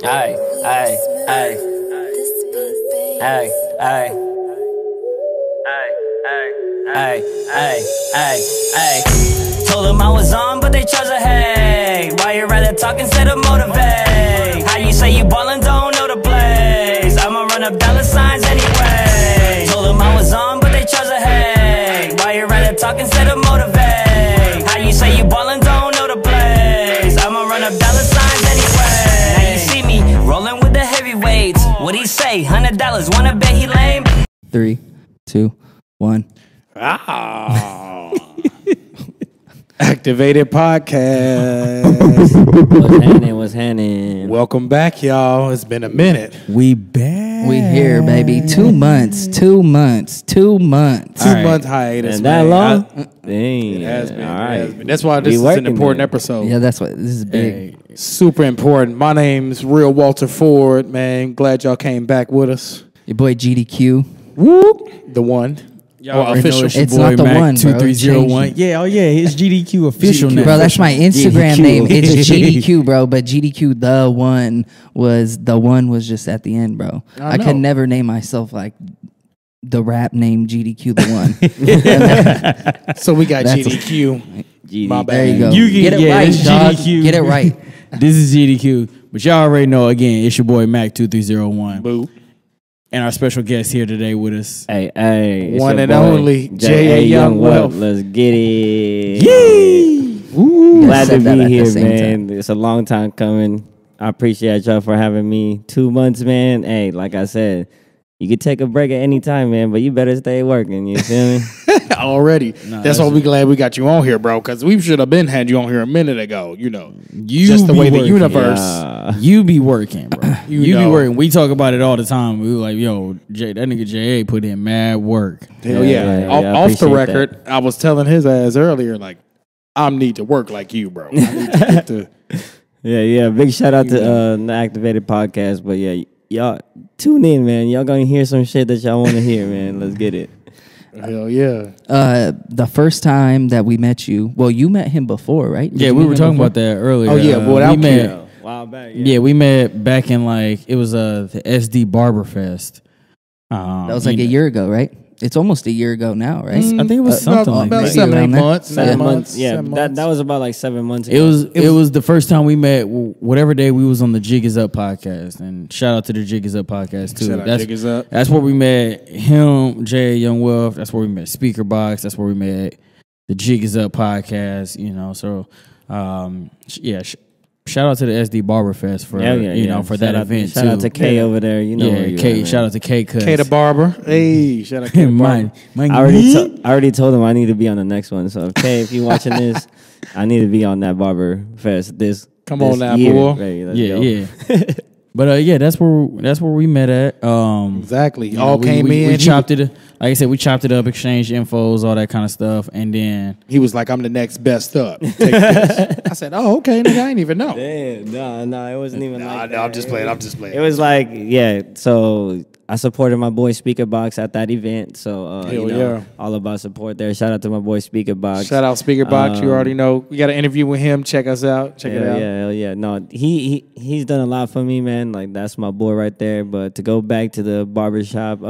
Ay, ay, ay. Ay, ay. Ay, ay, ay, ay. Told them I was on, but they chose a hey. Why you rather talk instead of motivate? How you say you ballin', don't know the plays. I'ma run up dollar signs anyway. Told them I was on, but they chose a hey. Why you rather talk instead of motivate? How you say you ballin', don't know the plays. I'ma run up dollar signs anyway. Now you see me rolling with the heavyweights. What he say? $100, wanna bet he lame? 3, 2, 1. Ah. Activated podcast. What's happening? Welcome back, y'all. It's been a minute. We back. We here, baby. 2 months. 2 months. 2 months. 2 month hiatus. And that man. long? It Dang. has been. All It right. has been. That's why this is an important episode. Yeah, that's what this is big. Hey, Super important. My name's Real Walter Ford, man. Glad y'all came back with us. Your boy GDQ. Whoop. The one. y'all Oh, already official. know it's your It's boy not the Mac one, bro. 2301. Change Yeah, oh yeah, his GDQ official GDQ. now. Bro, that's my Instagram GDQ. name. It's GDQ, bro. But GDQ, the one was just at the end, bro. I know. could never name myself like the rap name GDQ, the one. So we got That's- GDQ. My bad. There you go. You can- Get it yeah, right, it's dog. GDQ. Get it right. This is GDQ. But y'all already know, again, it's your boy Mac 2301. Boo. And our special guest here today with us. Hey, hey. it's One your and boy, only J.A. Youngwealth. Let's get it. Yee! You Glad to said that be at the here, same man. time. It's a long time coming. I appreciate y'all for having me. 2 months, man. Hey, like I said, you could take a break at any time, man, but you better stay working. You feel me? Already. That's why we glad we got you on here, bro, because we should have been had you on here a minute ago, you know. You Just the be way the working. universe. You be working, bro. You You be know. working. We talk about it all the time. We were like, yo, that nigga J.A. put in mad work. Hell Yeah, yeah. I Off the appreciate record, I was telling his ass earlier, like, I need to work like you, bro. I need to get to. Yeah. Big shout out to the Activated Podcast. But yeah, y'all tune in, man. Y'all gonna hear some shit that y'all want to hear, man. Let's get it. Hell yeah. The first time that we met you, well, you met him before, right? Did Yeah, you we meet were him talking before? about that earlier. Oh, yeah, but without we met. Kim. Wow, back. Yeah, we met back in it was the SD Barber Fest. That was like a year ago, right? It's almost a year ago now, right? I think it was something like about that. 7, 8 around there. months. 7 9 months. Yeah, 7 that months. was about like 7 months ago. It was the first time we met. Whatever day we was on the Jig Is Up podcast, and shout out to the Jig Is Up podcast too. Shout out Jig Is Up. That's where we met him, J.A. Youngwealth. That's where we met Speaker Box. That's where we met the Jig Is Up podcast. You know, so yeah. Shout out to the SD Barber Fest for for that event Shout too. out to K over there. You know, where you K. at, Shout man. out to K. K the Barber. Hey, shout out K the Barber. Mine. I already told him I need to be on the next one. So K, if you watching this, I need to be on that Barber Fest. Come on now, year. boy. Ready, let's Yeah, go. yeah. But yeah, that's where we met at. Exactly. You All know, came in. We chopped it. Like I said, we chopped it up, exchanged infos, all that kind of stuff, and then He was like, I'm the next best up. Take this. I said, oh, okay, nigga, I ain't even know. Damn, no, it wasn't even like that. I'm just playing. It was like, yeah, so I supported my boy Speaker Box at that event. So, Hell yeah. all about support there. Shout out to my boy Speaker Box. Shout out Speaker Box. You already know. We got an interview with him. Check us out. Check it out. Hell yeah. No, he's done a lot for me, man. Like, that's my boy right there. But to go back to the barbershop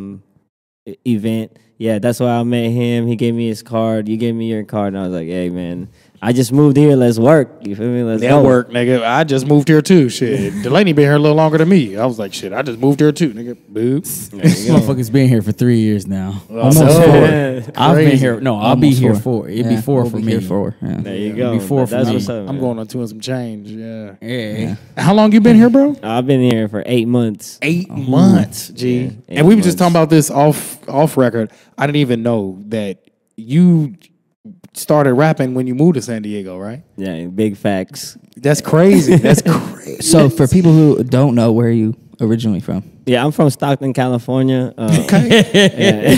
event, yeah, that's why I met him. He gave me his card. You gave me your card. And I was like, hey, man, I just moved here. Let's work. You feel me? Let's That go. work, nigga. I just moved here too. Shit. Delaney been here a little longer than me. I was like, shit, I just moved here too, nigga. Boo. this motherfucker's been here for 3 years now. Almost So, 4. I've been Crazy. here. No, I'll Almost be here 4. 4. It'd be 4 we'll for be me. here 4. Yeah. There you go. Before for That's me. what's up, I'm man. going on 2 and some change. Yeah. Yeah. How long you been here, bro? I've been here for 8 months. 8 months, G. Yeah, 8 and we were just months. talking about this off record. I didn't even know that you started rapping when you moved to San Diego, right? Yeah, big facts. That's crazy. That's crazy. So for people who don't know, where are you originally from? Yeah, I'm from Stockton, California. Okay.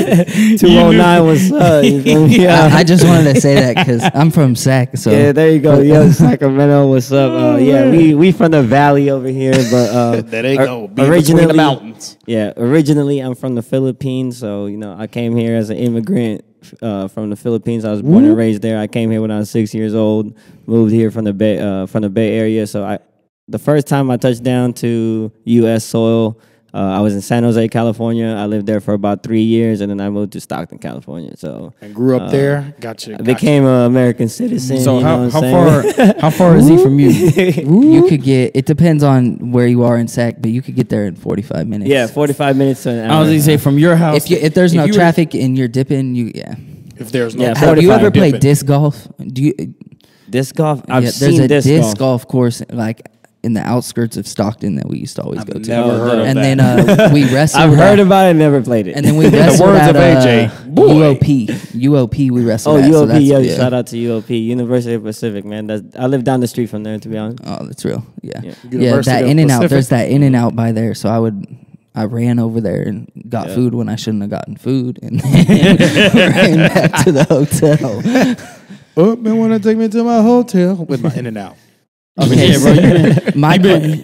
209 was up. You feel me? Yeah. I just wanted to say that because I'm from Sac. So Yeah, there you go. Yo, Sacramento, what's up? Yeah, we from the valley over here, but There they go. Be between originally the mountains. Yeah, originally I'm from the Philippines, so you know I came here as an immigrant from the Philippines. I was born and raised there. I came here when I was 6 years old. Moved here from the Bay Area. So the first time I touched down to U.S. soil, I was in San Jose, California. I lived there for about 3 years, and then I moved to Stockton, California. So And grew up there. Gotcha. I became an American citizen. So you know how what I'm saying? how far is he from you? You could get. It depends on where you are in Sac, but you could get there in 45 minutes. Yeah, 45 minutes to an hour. I was gonna say from your house. If there's no you were- traffic and you're dipping, If there's no Yeah, Have you 45 ever played dipping. disc golf? Do you? disc golf. I've There's seen a disc golf. golf course like in the outskirts of Stockton that we used to always go to. never heard of and that. then we wrestled. I've heard at- about it, never played it. And then we wrestled words at of AJ, boy. UOP. We wrestled. oh, at, so UOP, that's- yeah, shout out to UOP, University of Pacific, man. I live down the street from there, to be honest. Oh, that's real. Yeah, Yeah. University that of In and Out. Pacific. There's that In and Out by there. So I ran over there and got Yeah. food when I shouldn't have gotten food, and then ran back to the hotel. Oh, man, want to take me to my hotel with my In and Out. Yeah, bro. My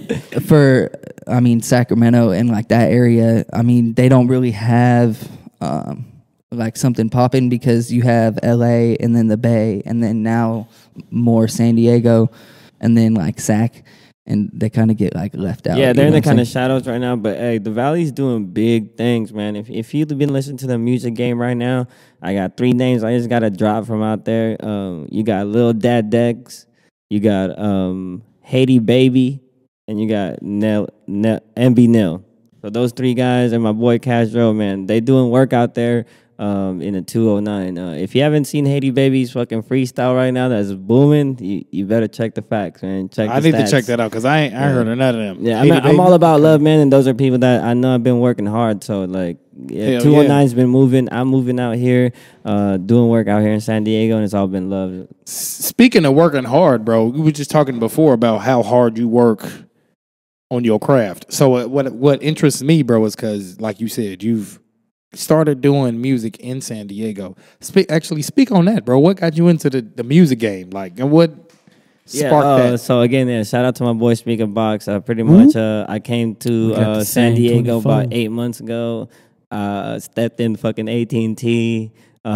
Sacramento and like that area, I mean, they don't really have like something popping because you have LA and then the Bay and then now more San Diego and then like Sac, and they kind of get like left out. Yeah, you they're in know the what I'm kind of saying? shadows right now. But hey, the Valley's doing big things, man. If you've been listening to the music game right now, I got 3 names. I just got a drop from out there. You got Lil Dad Dex, you got Haiti Baby, and you got MB Nil. So those 3 guys and my boy Castro, man, they doing work out there in the 209. If you haven't seen Haiti Baby's fucking freestyle right now that's booming, you better check the facts, man. Check. I the need to stats. check that out because I heard of none of them. Yeah, Haiti I'm Baby? all about love, man, and those are people that I know I've been working hard. So like, yeah, Hell 209's been moving. I'm moving out here, doing work out here in San Diego, and it's all been love. Speaking of working hard, bro, we were just talking before about how hard you work on your craft. So what interests me, bro, is because, like you said, you've started doing music in San Diego. Speak on that, bro. What got you into the music game? Like, and what sparked that? So again, yeah, shout out to my boy Speaker Box. Pretty much, I came got to the San same Diego 24. about 8 months ago. Stepped in fucking AT&T. My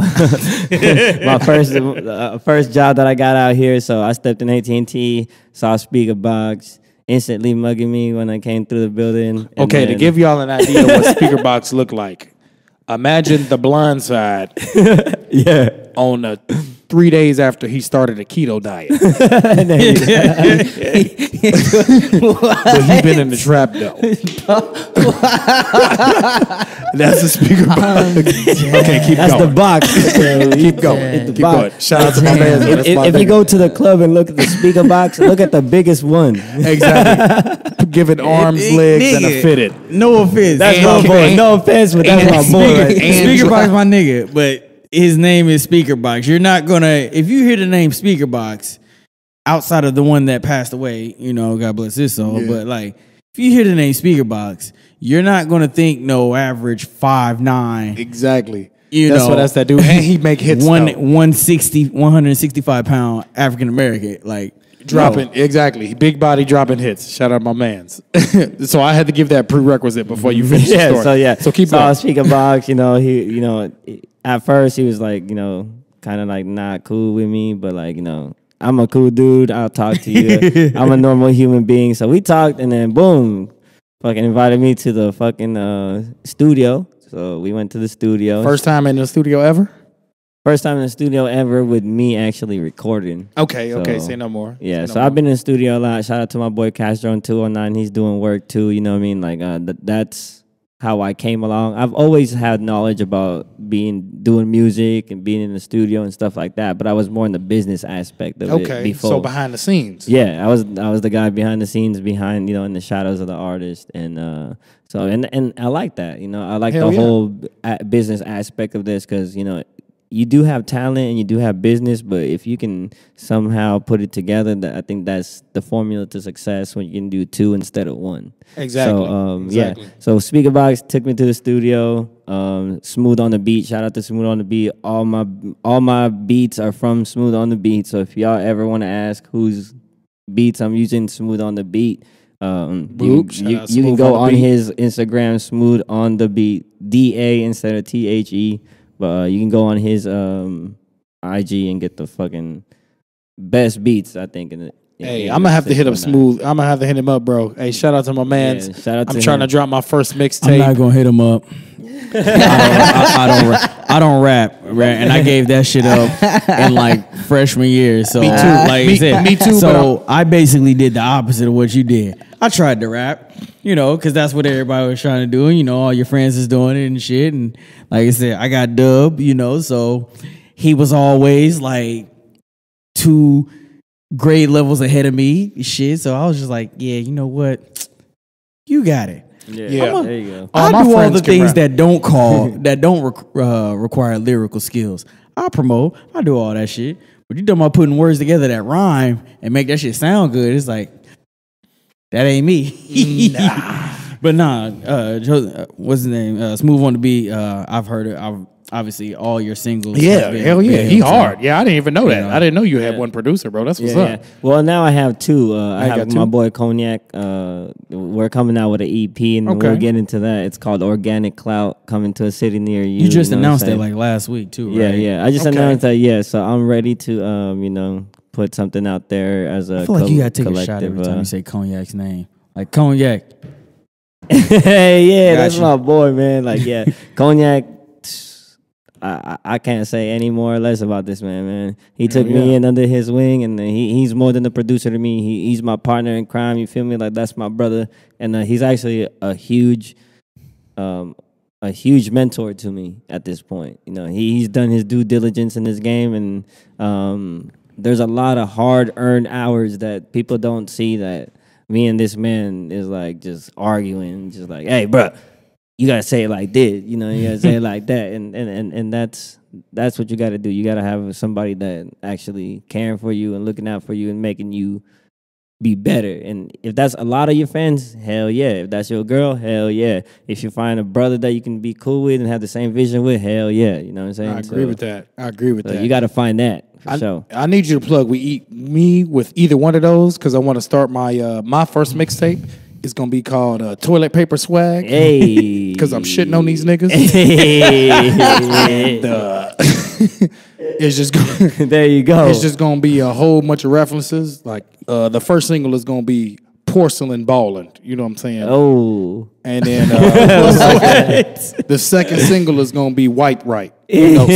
first job that I got out here, so I stepped in AT&T, saw Speaker Box, instantly mugging me when I came through the building. And Okay, to then- give y'all an idea of what Speaker Box look like, imagine The Blind Side yeah. on 3 days after he started a keto diet. But he been in the trap though. That's the Speaker Box. Okay, keep That's going. the box. Keep going. Keep going. Shout out to my man. If you go to the club and look at the speaker box, look at the biggest one. Exactly. Giving arms, legs, and a Nigga. fitted. No offense. That's And- my boy. and- No offense, but that's my boy. right there. Speaker Box, my nigga, but his name is Speaker Box. You're not gonna, if you hear the name Speaker Box, outside of the one that passed away, you know, God bless his soul, but like, if you hear the name Speaker Box, you're not gonna think no average 5'9", Exactly. You That's know, what that's that dude. And he make hits. though. 165 pound African American, like Dropping, exactly. Big body dropping hits. Shout out my mans. So I had to give that prerequisite before you finish the story. So keep So going. Speaker Box, at first he was like, kind of like not cool with me, but like, I'm a cool dude. I'll talk to you. I'm a normal human being. So we talked, and then boom, fucking invited me to the fucking studio. So we went to the studio. First time in the studio ever? First time in the studio ever with me actually recording. Okay, So, say no more. Yeah, Say no so more. I've been in the studio a lot. Shout out to my boy Castro on 209. He's doing work too. You know what I mean? Like that's how I came along. I've always had knowledge about doing music and being in the studio and stuff like that, but I was more in the business aspect of it Okay, before. so behind the scenes. Yeah, I was the guy behind the scenes, behind in the shadows of the artist, and so I like that. I like Hell the yeah. whole business aspect of this because you do have talent and you do have business, but if you can somehow put it together, I think that's the formula to success when you can do 2 instead of 1. Exactly. So Exactly. yeah. So Speaker Box took me to the studio. Smooth on the Beat. Shout out to Smooth on the Beat. All my beats are from Smooth on the Beat. So if y'all ever want to ask whose beats I'm using, Smooth on the Beat. Boop. Shout You out can Smooth go on the on Beat. his Instagram, Smooth on the Beat, DA instead of THE. But you can go on his IG and get the fucking best beats, I think, in Hey, I'm gonna have to hit him smooth. I'm gonna have to hit him up, bro. Hey, shout out to my man. Yeah, shout out to I'm trying to him. drop my first I'm not mixtape. gonna hit him up. I don't rap, right? And I gave that shit up in like freshman year. So Me too. like Me- I said, me too, So I basically did the opposite of what you did. I tried to rap, because that's what everybody was trying to do. And, all your friends is doing it and shit. And like I said, I got dubbed, so he was always like 2 grade levels ahead of me, shit. So I was just like, yeah, you know what? You got it. Yeah. There you go. I my do all friends the can things rap. that don't require lyrical skills. I promote. I do all that shit. But you talking about putting words together that rhyme and make that shit sound good? It's like that ain't me. But nah. What's his name? Smooth on the Beat. I've heard it. I've obviously all your singles. Yeah, have been hell yeah. big He hits. hard. Yeah, I didn't even know that. know. I didn't know you had one producer, bro. That's what's Yeah, up. yeah. Well, now I have 2. I got have 2? my boy Kogniak. We're coming out with an EP, and Okay. we'll get into that. It's called Organic Clout, coming to a city near you. You just know what I'm announced it saying? like last week too, right? Yeah, yeah. I just Okay. announced that. Yeah, so I'm ready to put something out there as a. I feel like you gotta take a collective, shot every time you say Cognac's name. Like Cognac. Hey, yeah, that's you. my boy, man. Like, yeah, Kogniak. I can't say any more or less about this man. He took me in under his wing, and he's more than a producer to me. He's my partner in crime. You feel me? Like, that's my brother, and he's actually a huge mentor to me at this point. He's done his due diligence in this game, and there's a lot of hard-earned hours that people don't see that me and this man is like just arguing, just like, hey, bro, you gotta say it like this, you gotta say it like that, and that's what you gotta do. You gotta have somebody that actually caring for you and looking out for you and making you be better. And if that's a lot of your friends, hell yeah. If that's your girl, hell yeah. If you find a brother that you can be cool with and have the same vision with, hell yeah. You know what I'm saying? I agree with that. I agree with that. You gotta find that for sure. I need you to plug me with either one of those because I want to start my first mixtape. It's gonna be called Toilet Paper Swag. Hey, Because I'm shitting on these niggas. Hey. And, it's just gonna, There you go. it's just gonna be a whole bunch of references. Like the first single is gonna be Porcelain Ballin'. You know what I'm saying? Oh. And then the second single is gonna be White Right. So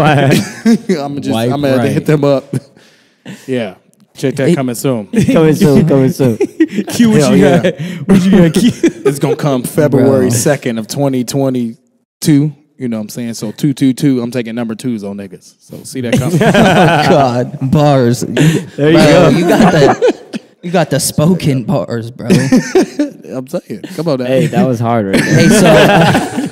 I'm gonna have to hit them up. Yeah, check that coming soon. Coming soon. Q, what Hell you yeah. got? What you got, Q? It's gonna come February 2nd of 2022. You know what I'm saying? So 222. I'm taking number 2s on niggas. So see that coming. God, bars. There you go. You got the spoken bars, bro. I'm saying, come on now. Hey, that was hard right there. Hey, so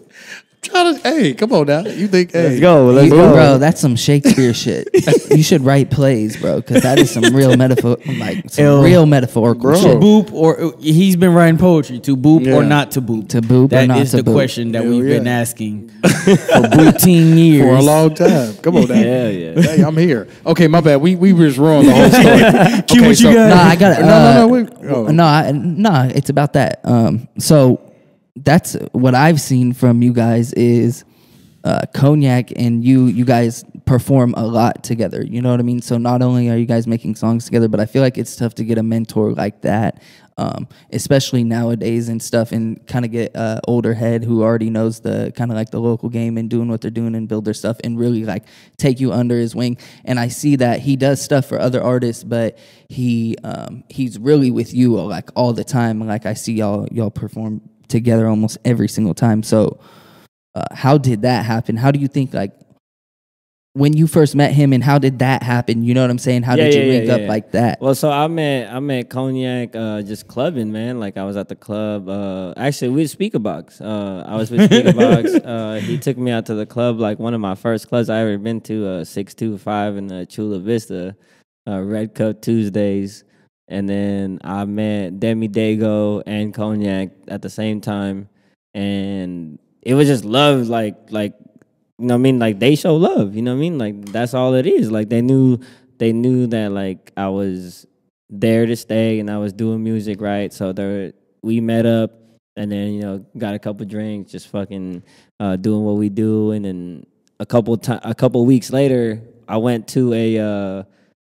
Hey, come on now. You think? Hey, Let's go. bro, that's some Shakespeare shit. You should write plays, bro, because that is some real real metaphorical Bro. To shit. boop or he's been writing poetry. To boop or Yeah. not to boop. To boop or That not is to the boop. question that Hell we've been yeah. asking for 14 years. for a long time. Come on now. Hell yeah. Hey, I'm here. Okay, my bad. We just ruined the whole story. Q, what you got? Nah, I got it. No, wait. Oh. No, it's about that. So that's what I've seen from you guys is Kogniak and you guys perform a lot together. You know what I mean? So not only are you guys making songs together, but I feel like it's tough to get a mentor like that, especially nowadays and stuff, and kind of get older head who already knows the kind of like the local game and doing what they're doing and build their stuff and really like take you under his wing. And I see that he does stuff for other artists, but he's really with you like all the time. Like I see y'all perform together almost every single time. So how did that happen? How do you think, like, when you first met him, and how did that happen? You know what I'm saying? How did you link up like that? Well, so I met Kogniak just clubbing, man. Like I was at the club. Actually, with Speaker Box. I was with Speaker Box. He took me out to the club, like one of my first clubs I ever been to, 625 in Chula Vista, Red Cup Tuesdays. And then I met Demi Dago and Kogniak at the same time, and it was just love, like you know what I mean? Like they show love, you know what I mean? Like that's all it is. Like they knew that like I was there to stay and I was doing music right. So we met up and then, got a couple drinks, just fucking doing what we do. And then a couple weeks later, I went to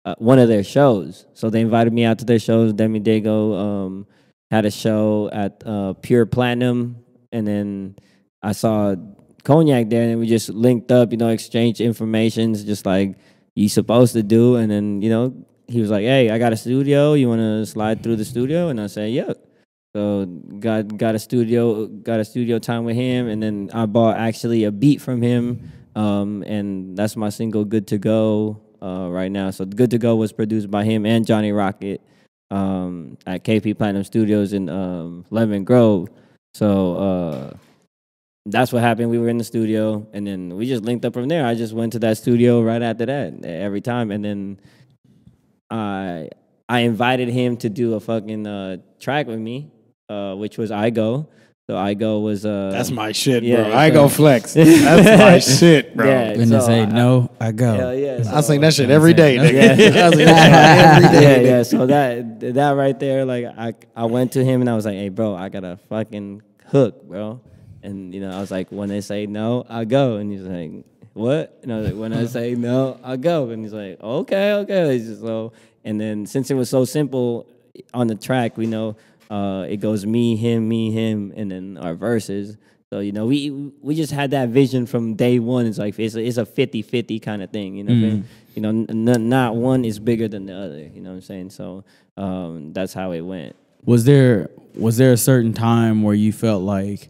one of their shows. So they invited me out to their shows. Demi Dago had a show at Pure Platinum, and then I saw Kogniak there, and we just linked up, exchanged information, just like you supposed to do. And then, he was like, "Hey, I got a studio. You want to slide through the studio?" And I said, "Yeah." So got a studio time with him, and then I bought actually a beat from him, and that's my single "Good to Go" right now. So "Good to Go" was produced by him and Johnny Rocket at KP Platinum Studios in Lemon Grove. So that's what happened. We were in the studio, and then we just linked up from there. I just went to that studio right after that every time, and then I invited him to do a fucking track with me, which was "I Go." So "I Go" was that's my shit, yeah, bro. I go flex. That's my shit, bro. Yeah, When they say no, I go. Hell yeah. I sing that shit every day, nigga. Yeah. I sing that shit every day. Yeah. So that right there, like I went to him and I was like, "Hey, bro, I got a fucking hook, bro." And I was like, "When they say no, I go." And he's like, "What?" And I was like, "When I say no, I go." And he's like, "Okay." It's just so. And then since it was so simple on the track, we know it goes me, him, and then our verses. So, we just had that vision from day one. It's like it's a 50-50 kind of thing, not one is bigger than the other, you know what I'm saying? So that's how it went. Was there a certain time where you felt like,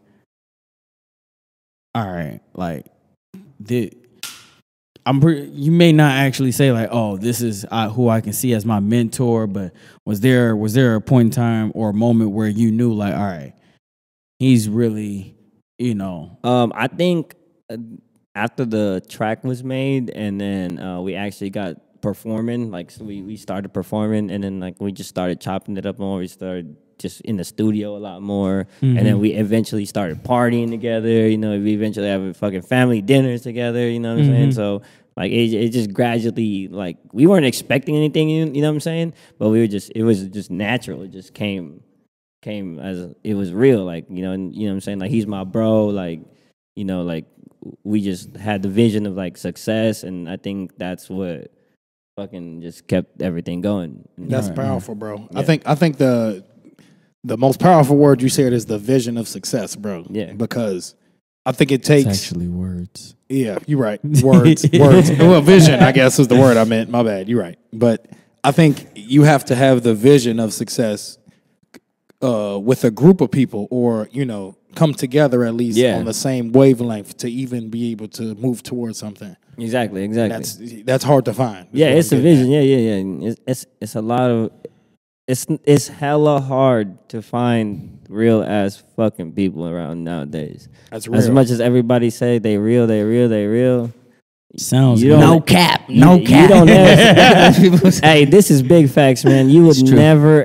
all right, like you may not actually say like, oh, this is who I can see as my mentor, but was there a point in time or a moment where you knew like, all right, he's really, I think after the track was made, and then we actually got performing, like so we started performing, and then like we just started chopping it up more. We started just in the studio a lot more, and then we eventually started partying together. We eventually have fucking family dinners together. You know what I'm saying? So like it just gradually, like we weren't expecting anything. You know what I'm saying? But it was just natural. It just came as it was real. Like you know what I'm saying? Like he's my bro. Like like we just had the vision of like success, and I think that's what fucking just kept everything going. That's powerful, bro. Yeah. I think the most powerful word you said is the vision of success, bro. Yeah. Because I think it takes... It's actually words. Yeah, you're right. Words. Well, vision, I guess, was the word I meant. My bad. You're right. But I think you have to have the vision of success with a group of people, or, come together at least on the same wavelength to even be able to move towards something. Exactly. That's hard to find. Yeah, it's a vision. Yeah. It's a lot of... It's hella hard to find real ass fucking people around nowadays. That's real. As much as everybody say they real. Sounds no cap. You don't ever, hey, this is big facts, man. You would never,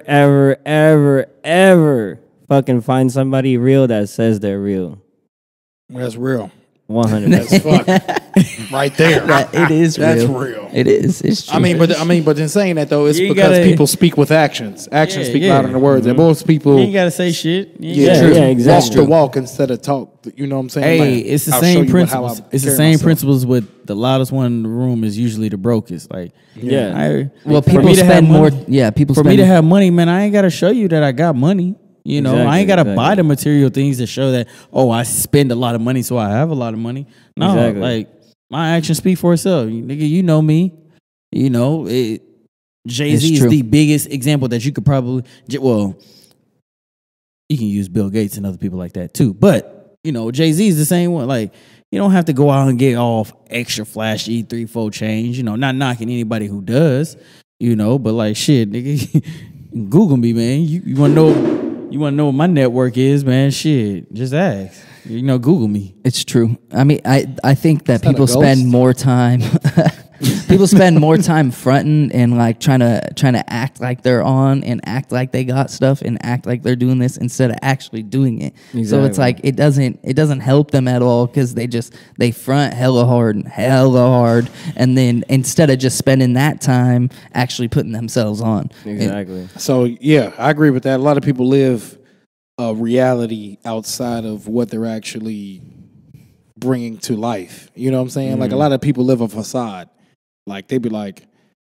ever fucking find somebody real that says they're real. That's real. 100%. That's fuck. Right there. It is real. That's real. It is. It's true. But in saying that though, it's You because gotta- people speak with actions. Actions speak louder than words. And Mm-hmm. most people You ain't gotta say shit. Yeah, exactly. walk the walk instead of talk. You know what I'm saying? Hey, Like, it's the I'll same show you how I principles. It's the carry same myself. principles with the loudest one in the room is usually the brokest. Like, Yeah. well, for people me to have spend more. money- Yeah, people For spend me to have money, man, I ain't gotta show you that I got money. I ain't gotta Exactly. buy the material things to show that, oh, I spend a lot of money, so I have a lot of money. No, Exactly. like my actions speak for itself. Nigga, you know me. Jay-Z It's is true. the biggest example that you could probably, well, you can use Bill Gates and other people like that too. But, Jay-Z is the same one. Like, you don't have to go out and get all extra flashy 3-4 change, not knocking anybody who does, but like shit, nigga, Google me, man. You want to know what my network is, man? Shit, just ask. Google me. It's true. I mean, I think that that a people ghost? spend more time. People spend more time fronting and like trying to act like they're on and act like they got stuff and act like they're doing this instead of actually doing it. So it's like it doesn't help them at all because they front hella hard, and then instead of just spending that time actually putting themselves on. Exactly. So yeah, I agree with that. A lot of people live a reality outside of what they're actually bringing to life. You know what I'm saying? Like a lot of people live a facade. Like they be like,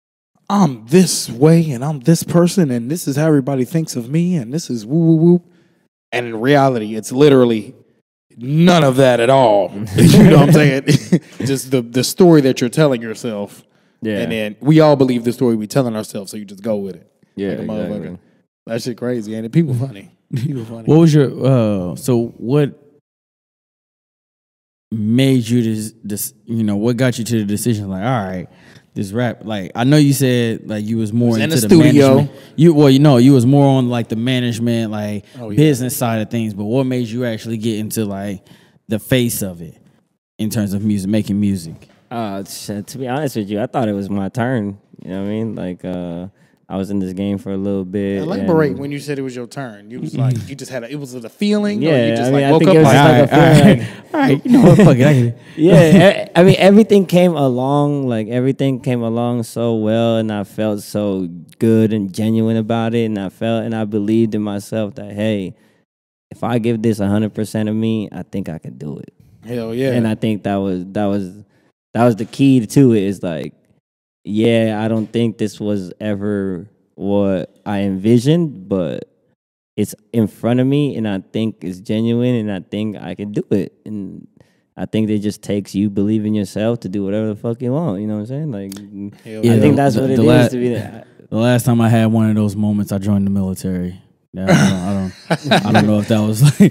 I'm this way and I'm this person and this is how everybody thinks of me and this is woo woo woo. And in reality, it's literally none of that at all. You know what I'm saying? Just the story that you're telling yourself. Yeah. And then we all believe the story we're telling ourselves, so you just go with it. Yeah, Like a motherfucker. exactly. That shit crazy, and people funny. People funny. What was your so what made you this what got you to the decision like, all right, this rap, like I know you said like you was more in into the the studio. management. You was more on like the management, like business side of things, but what made you actually get into like the face of it in terms of music, making music? To be honest with you, I thought it was my turn. You know what I mean? Like, I was in this game for a little bit. Elaborate when you said it was your turn. You was like, you just had it was a feeling? Or Yeah, you just I mean, I woke think up it was like, just like a feeling. All right, you know what, fuck it. Yeah, I mean, everything came along, so well, and I felt so good and genuine about it, and I believed in myself that, hey, if I give this 100% of me, I think I can do it. hell yeah. And I think that was the key to it. Is like, yeah, I don't think this was ever what I envisioned, but it's in front of me, and I think it's genuine, and I think I can do it. And I think it just takes you believing in yourself to do whatever the fuck you want. You know what I'm saying? Like, Hell I think that's the- what the it la- is to be that. The last time I had one of those moments, I joined the military. Yeah, I don't know if that was like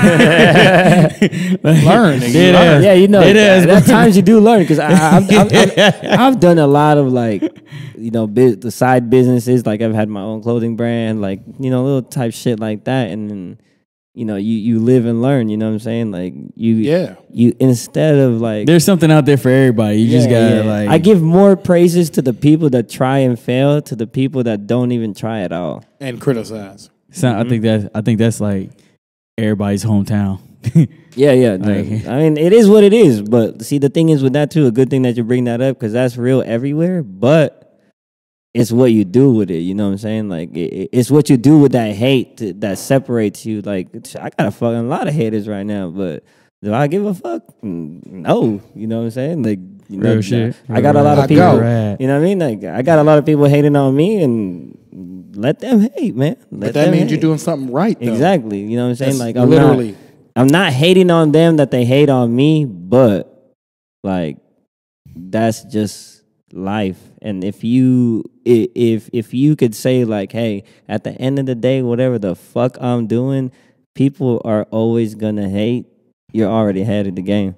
Learn. Dead Learn. ass. Yeah, you know, Dead ass. at times you do learn because I've done a lot of like, the side businesses. Like I've had my own clothing brand, like, little type shit like that. And then, you live and learn, you know what I'm saying? Like you instead of like, There's something out there for everybody. You just gotta like. I give more praises to the people that try and fail to the people that don't even try at all. And criticize. I think that's like everybody's hometown. Yeah. Like- I mean, it is what it is. But see, the thing is with that too, a good thing that you bring that up because that's real everywhere. But it's what you do with it. You know what I'm saying? Like it's what you do with that hate that separates you. Like I got a fucking lot of haters right now, but do I give a fuck? No. You know what I'm saying? Like Real shit. I got a lot of I people. go. You know what I mean? Like I got a lot of people hating on me, and let them hate, man. But that means you're doing something right, though. Exactly. You know what I'm saying? That's Like literally. I'm not hating on them that they hate on me, but like that's just life. And if you could say like, hey, at the end of the day, whatever the fuck I'm doing, people are always gonna hate. You're already ahead of the game.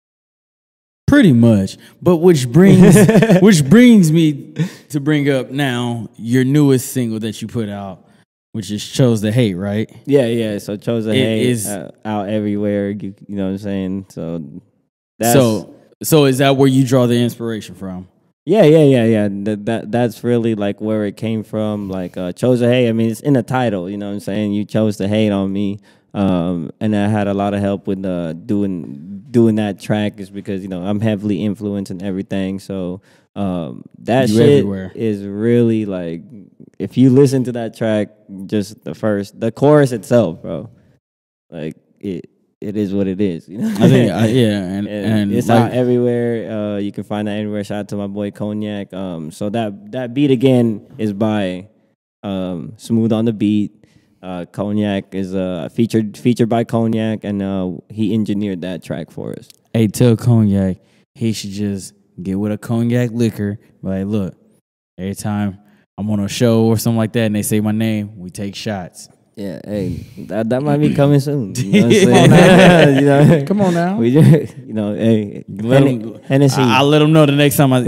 Pretty much. But which brings me to bring up now your newest single that you put out, which is Chose to Hate, right? Yeah. So Chose to Hate is- out everywhere. You know what I'm saying? So that's So is that where you draw the inspiration from? Yeah. That's really like where it came from. Like Chose to Hate. I mean, it's in the title. You know what I'm saying? You chose to hate on me. And I had a lot of help with doing that track is because I'm heavily influenced and everything. So that You shit everywhere. is really like, if you listen to that track, just the chorus itself, bro, like it is what it is. I think and it's like, out everywhere. You can find that everywhere. Shout out to my boy Kogniak. So that beat again is by Smooth on the Beat. Kogniak is featured by Kogniak, and he engineered that track for us. Hey, tell Kogniak he should just get with a cognac liquor. Like, look, every time I'm on a show or something like that and they say my name, we take shots. Yeah, hey, that might be coming soon. You know what I'm saying? Come on now. We just, hey, Let 'em- Hennessy. I'll let them know the next time I.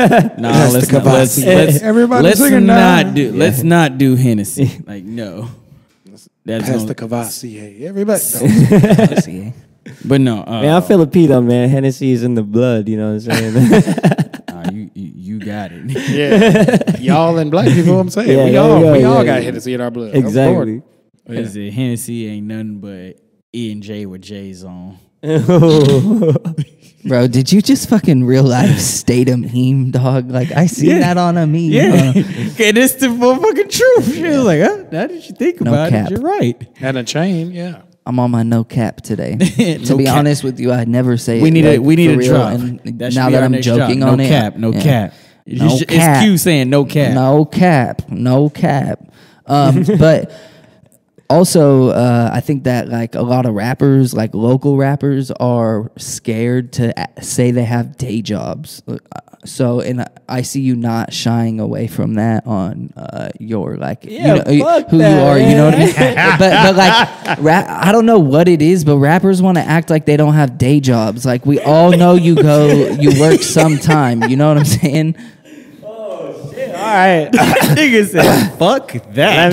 Everybody let's singing now. let's not do Hennessy. Like, no. That's Pass gonna- the Cavassier. Everybody. But no, Man, I'm Filipino, man. Hennessy is in the blood. You know what I'm saying? you got it. Yeah. Y'all and black people, I'm saying. Yeah, we there all, we go, we all yeah. got Hennessy in our blood. Exactly. Because the Hennessy ain't nothing but E and J with J's on. Bro, did you just fucking real life state a meme, dog? Like, I seen that on a meme. Yeah, okay, this the motherfucking truth. She was like, huh? Now that you think No about cap. it, you're right. And a chain, yeah. I'm on my no cap today. No To be cap. honst with you, I never say We it. need like, we need for a real. drop. And That should now be that our I'm next joking drop. on no it, cap, no yeah. cap. No cap. It's Q saying no cap. No cap. No cap. But also, I think that like a lot of rappers, like local rappers, are scared to say they have day jobs. So, and I see you not shying away from that on your like, Yeah, you know, fuck who that, you are. You know what I mean? man. but like, I don't know what it is, but rappers want to act like they don't have day jobs. Like we all know you work sometime. You know what I'm saying? All right. Nigga said, "Fuck that."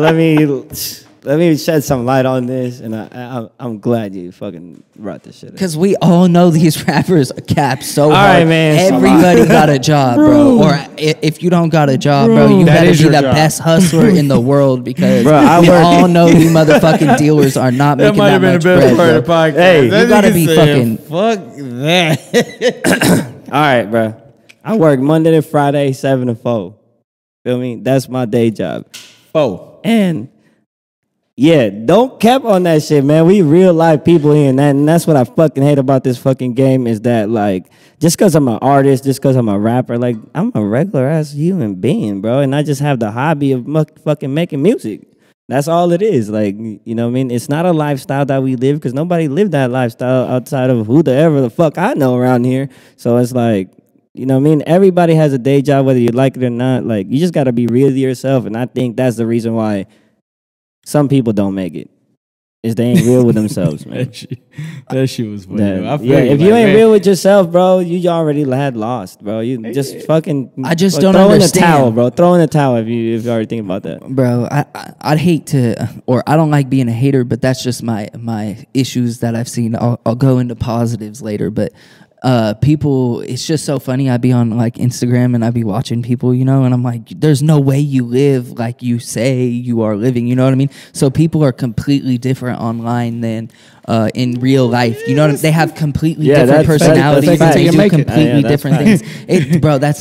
Let me shed some light on this, and I'm glad you fucking brought this shit up. Because we all know these rappers cap so hard. right, man. Everybody got a job, bro. Or if you don't got a job, bro, you That better is be your the job. best hustler in the world because Bro, I we work- all know you motherfucking dealers are not That making might that have been much the best bread, part of the bro. podcast. Hey, That you gotta nigga be said, fucking- fuck that. All right, bro. I work Monday to Friday, 7 to 4. Feel me? That's my day job. And yeah, don't cap on that shit, man. We real life people here, and that's what I fucking hate about this fucking game is that like just because I'm an artist, just because I'm a rapper, like I'm a regular ass human being, bro, and I just have the hobby of fucking making music. That's all it is. Like, you know what I mean? It's not a lifestyle that we live because nobody lived that lifestyle outside of who the ever the fuck I know around here. So it's like, you know what I mean? Everybody has a day job, whether you like it or not. Like, you just got to be real to yourself. And I think that's the reason why some people don't make it. Is they ain't real with themselves, man. That shit was funny. That- though. I feel yeah, if you like, ain't man, real with yourself, bro, you already had lost, bro. You just fucking. I just fuck, don't throw understand. in the towel, bro. Throw in the towel if you already think about that. Bro, I'd hate to, or I don't like being a hater, but that's just my issues that I've seen. I'll go into positives later, but people, it's just so funny. I'd be on like Instagram and I'd be watching people, you know, and I'm like, there's no way you live like you say you are living, you know what I mean? So people are completely different online than in real life. You know what I mean? They have completely Yeah, different that's personalities fake it and till they you do make it. completely Yeah, that's different facts. things. Bro, it's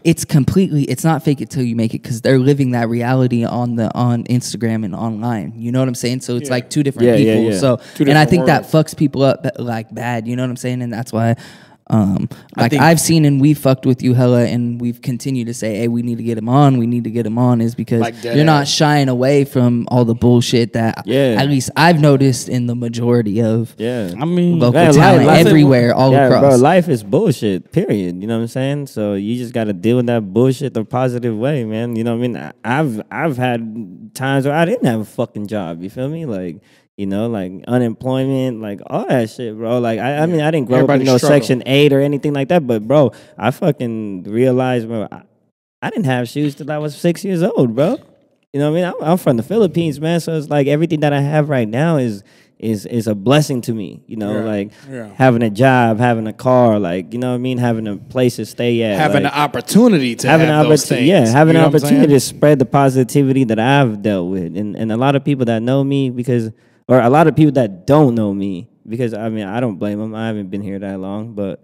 not fake it till you make it because they're living that reality on Instagram and online. You know what I'm saying? So it's like two different Yeah, yeah, people. yeah. So Two and I different think that worlds. fucks people up like bad. You know what I'm saying? And that's why. Like I've seen and we fucked with you hella and we've continued to say, hey, we need to get him on is because Like dead you're not ass. shying away from all the bullshit that at least I've noticed in the majority of Yeah. I mean, local Man, talent life- everywhere, all across. Bro, life is bullshit, period. You know what I'm saying? So you just got to deal with that bullshit the positive way, man. You know what I mean? I've had times where I didn't have a fucking job. You feel me? Like, you know, like unemployment, like all that shit, bro. Like, I mean, I didn't grow Everybody up in no struggle. Section 8 or anything like that, but, bro, I fucking realized, bro, I didn't have shoes till I was 6 years old, bro. You know what I mean? I'm from the Philippines, man, so it's like everything that I have right now is a blessing to me, you know, like having a job, having a car, like, you know what I mean, having a place to stay at, Having like, the opportunity to having have an those opportunity, things. having You an know what I'm opportunity to saying? spread the positivity that I've dealt with, and a lot of people that know me or a lot of people that don't know me because I mean I don't blame them. I haven't been here that long, but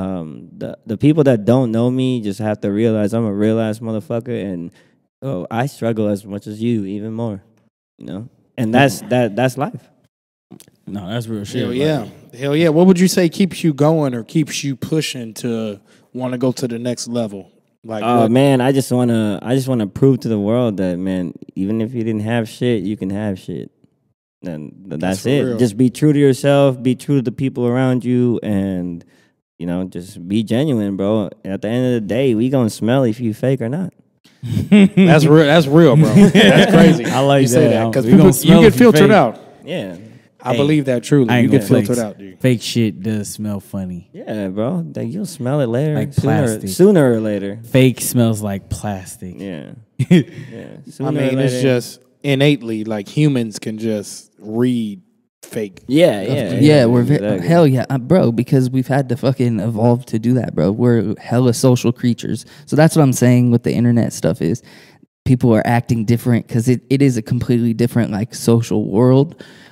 the people that don't know me just have to realize I'm a real ass motherfucker, and I struggle as much as you, even more, you know, and that's life. no, that's real shit. Hell like, yeah. Hell yeah. What would you say keeps you going or keeps you pushing to want to go to the next level? Like, Oh what- man, I just wanna prove to the world that, man, even if you didn't have shit, you can have shit. And that's for it. real. Just be true to yourself, be true to the people around you, and you know, just be genuine, bro. At the end of the day, we gonna smell if you fake or not. that's real. That's real, bro. That's crazy. I like you say that. that because We gonna you smell get if you filtered fake. out. Yeah. I believe that truly. I You ain't get gonna filtered flex. out, dude. Fake shit does smell funny. Yeah, bro. Like, you'll smell it later. Like plastic. Sooner or later. Fake smells like plastic. Yeah. Yeah. Sooner I mean, or it's later. just innately like humans can just read fake. Yeah, we're exactly. hell yeah, bro. Because we've had to fucking evolve to do that, bro. We're hella social creatures. So that's what I'm saying with the internet stuff is people are acting different because it is a completely different like social world.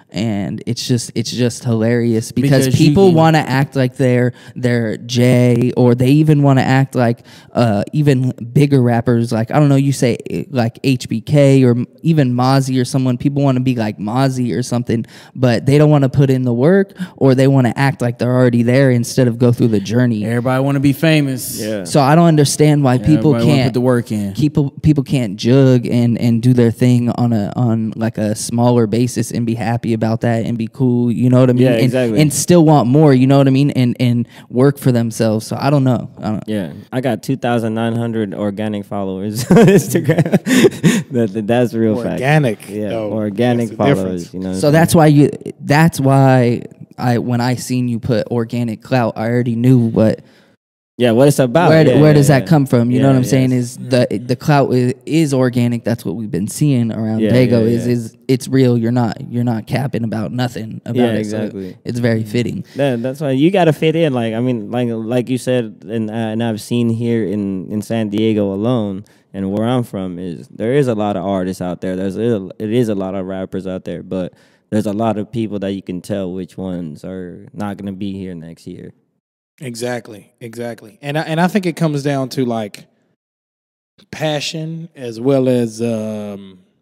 and it's just hilarious because Because you people can- want to act like they're Jay, or they even want to act like even bigger rappers, like, I don't know, you say like HBK or even Mozzie or someone. People want to be like Mozzie or something, but they don't want to put in the work, or they want to act like they're already there instead of go through the journey. Everybody want to be famous. Yeah. So I don't understand why people Everybody wanna can't put the work in. People can't jug and do their thing on like a smaller basis and be happy about that and be cool, you know what I mean? Yeah, and, exactly. and still want more, you know what I mean? And work for themselves. So I don't know. Yeah, I got 2,900 organic followers on Instagram. That's real fact. Organic. Yeah, though. organic That's the difference. followers. You know. So that's why when I seen you put organic clout, I already knew what what it's about. where does that come from? You know what I'm saying? yes. Is the clout is organic. That's what we've been seeing around Yeah, Dago. yeah, Is it's real. You're not capping about nothing about Yeah, it. So exactly. it's very fitting. That's why you got to fit in. Like, I mean, like you said, and I've seen here in San Diego alone, and where I'm from, there is a lot of artists out there. It is a lot of rappers out there, but there's a lot of people that you can tell which ones are not going to be here next year. Exactly. And I think it comes down to like passion as well as I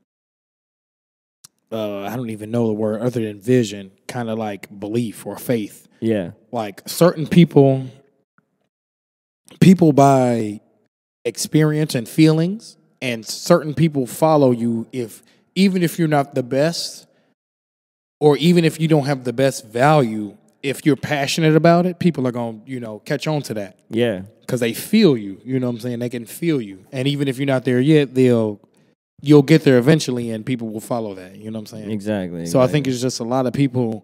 don't even know the word other than vision, kind of like belief or faith. Yeah. Like certain people by experience and feelings, and certain people follow you even if you're not the best, or even if you don't have the best value. If you're passionate about it, people are going to, catch on to that. Yeah. Because they feel you. You know what I'm saying? They can feel you. And even if you're not there yet, you'll get there eventually, and people will follow that. You know what I'm saying? Exactly. So I think it's just a lot of people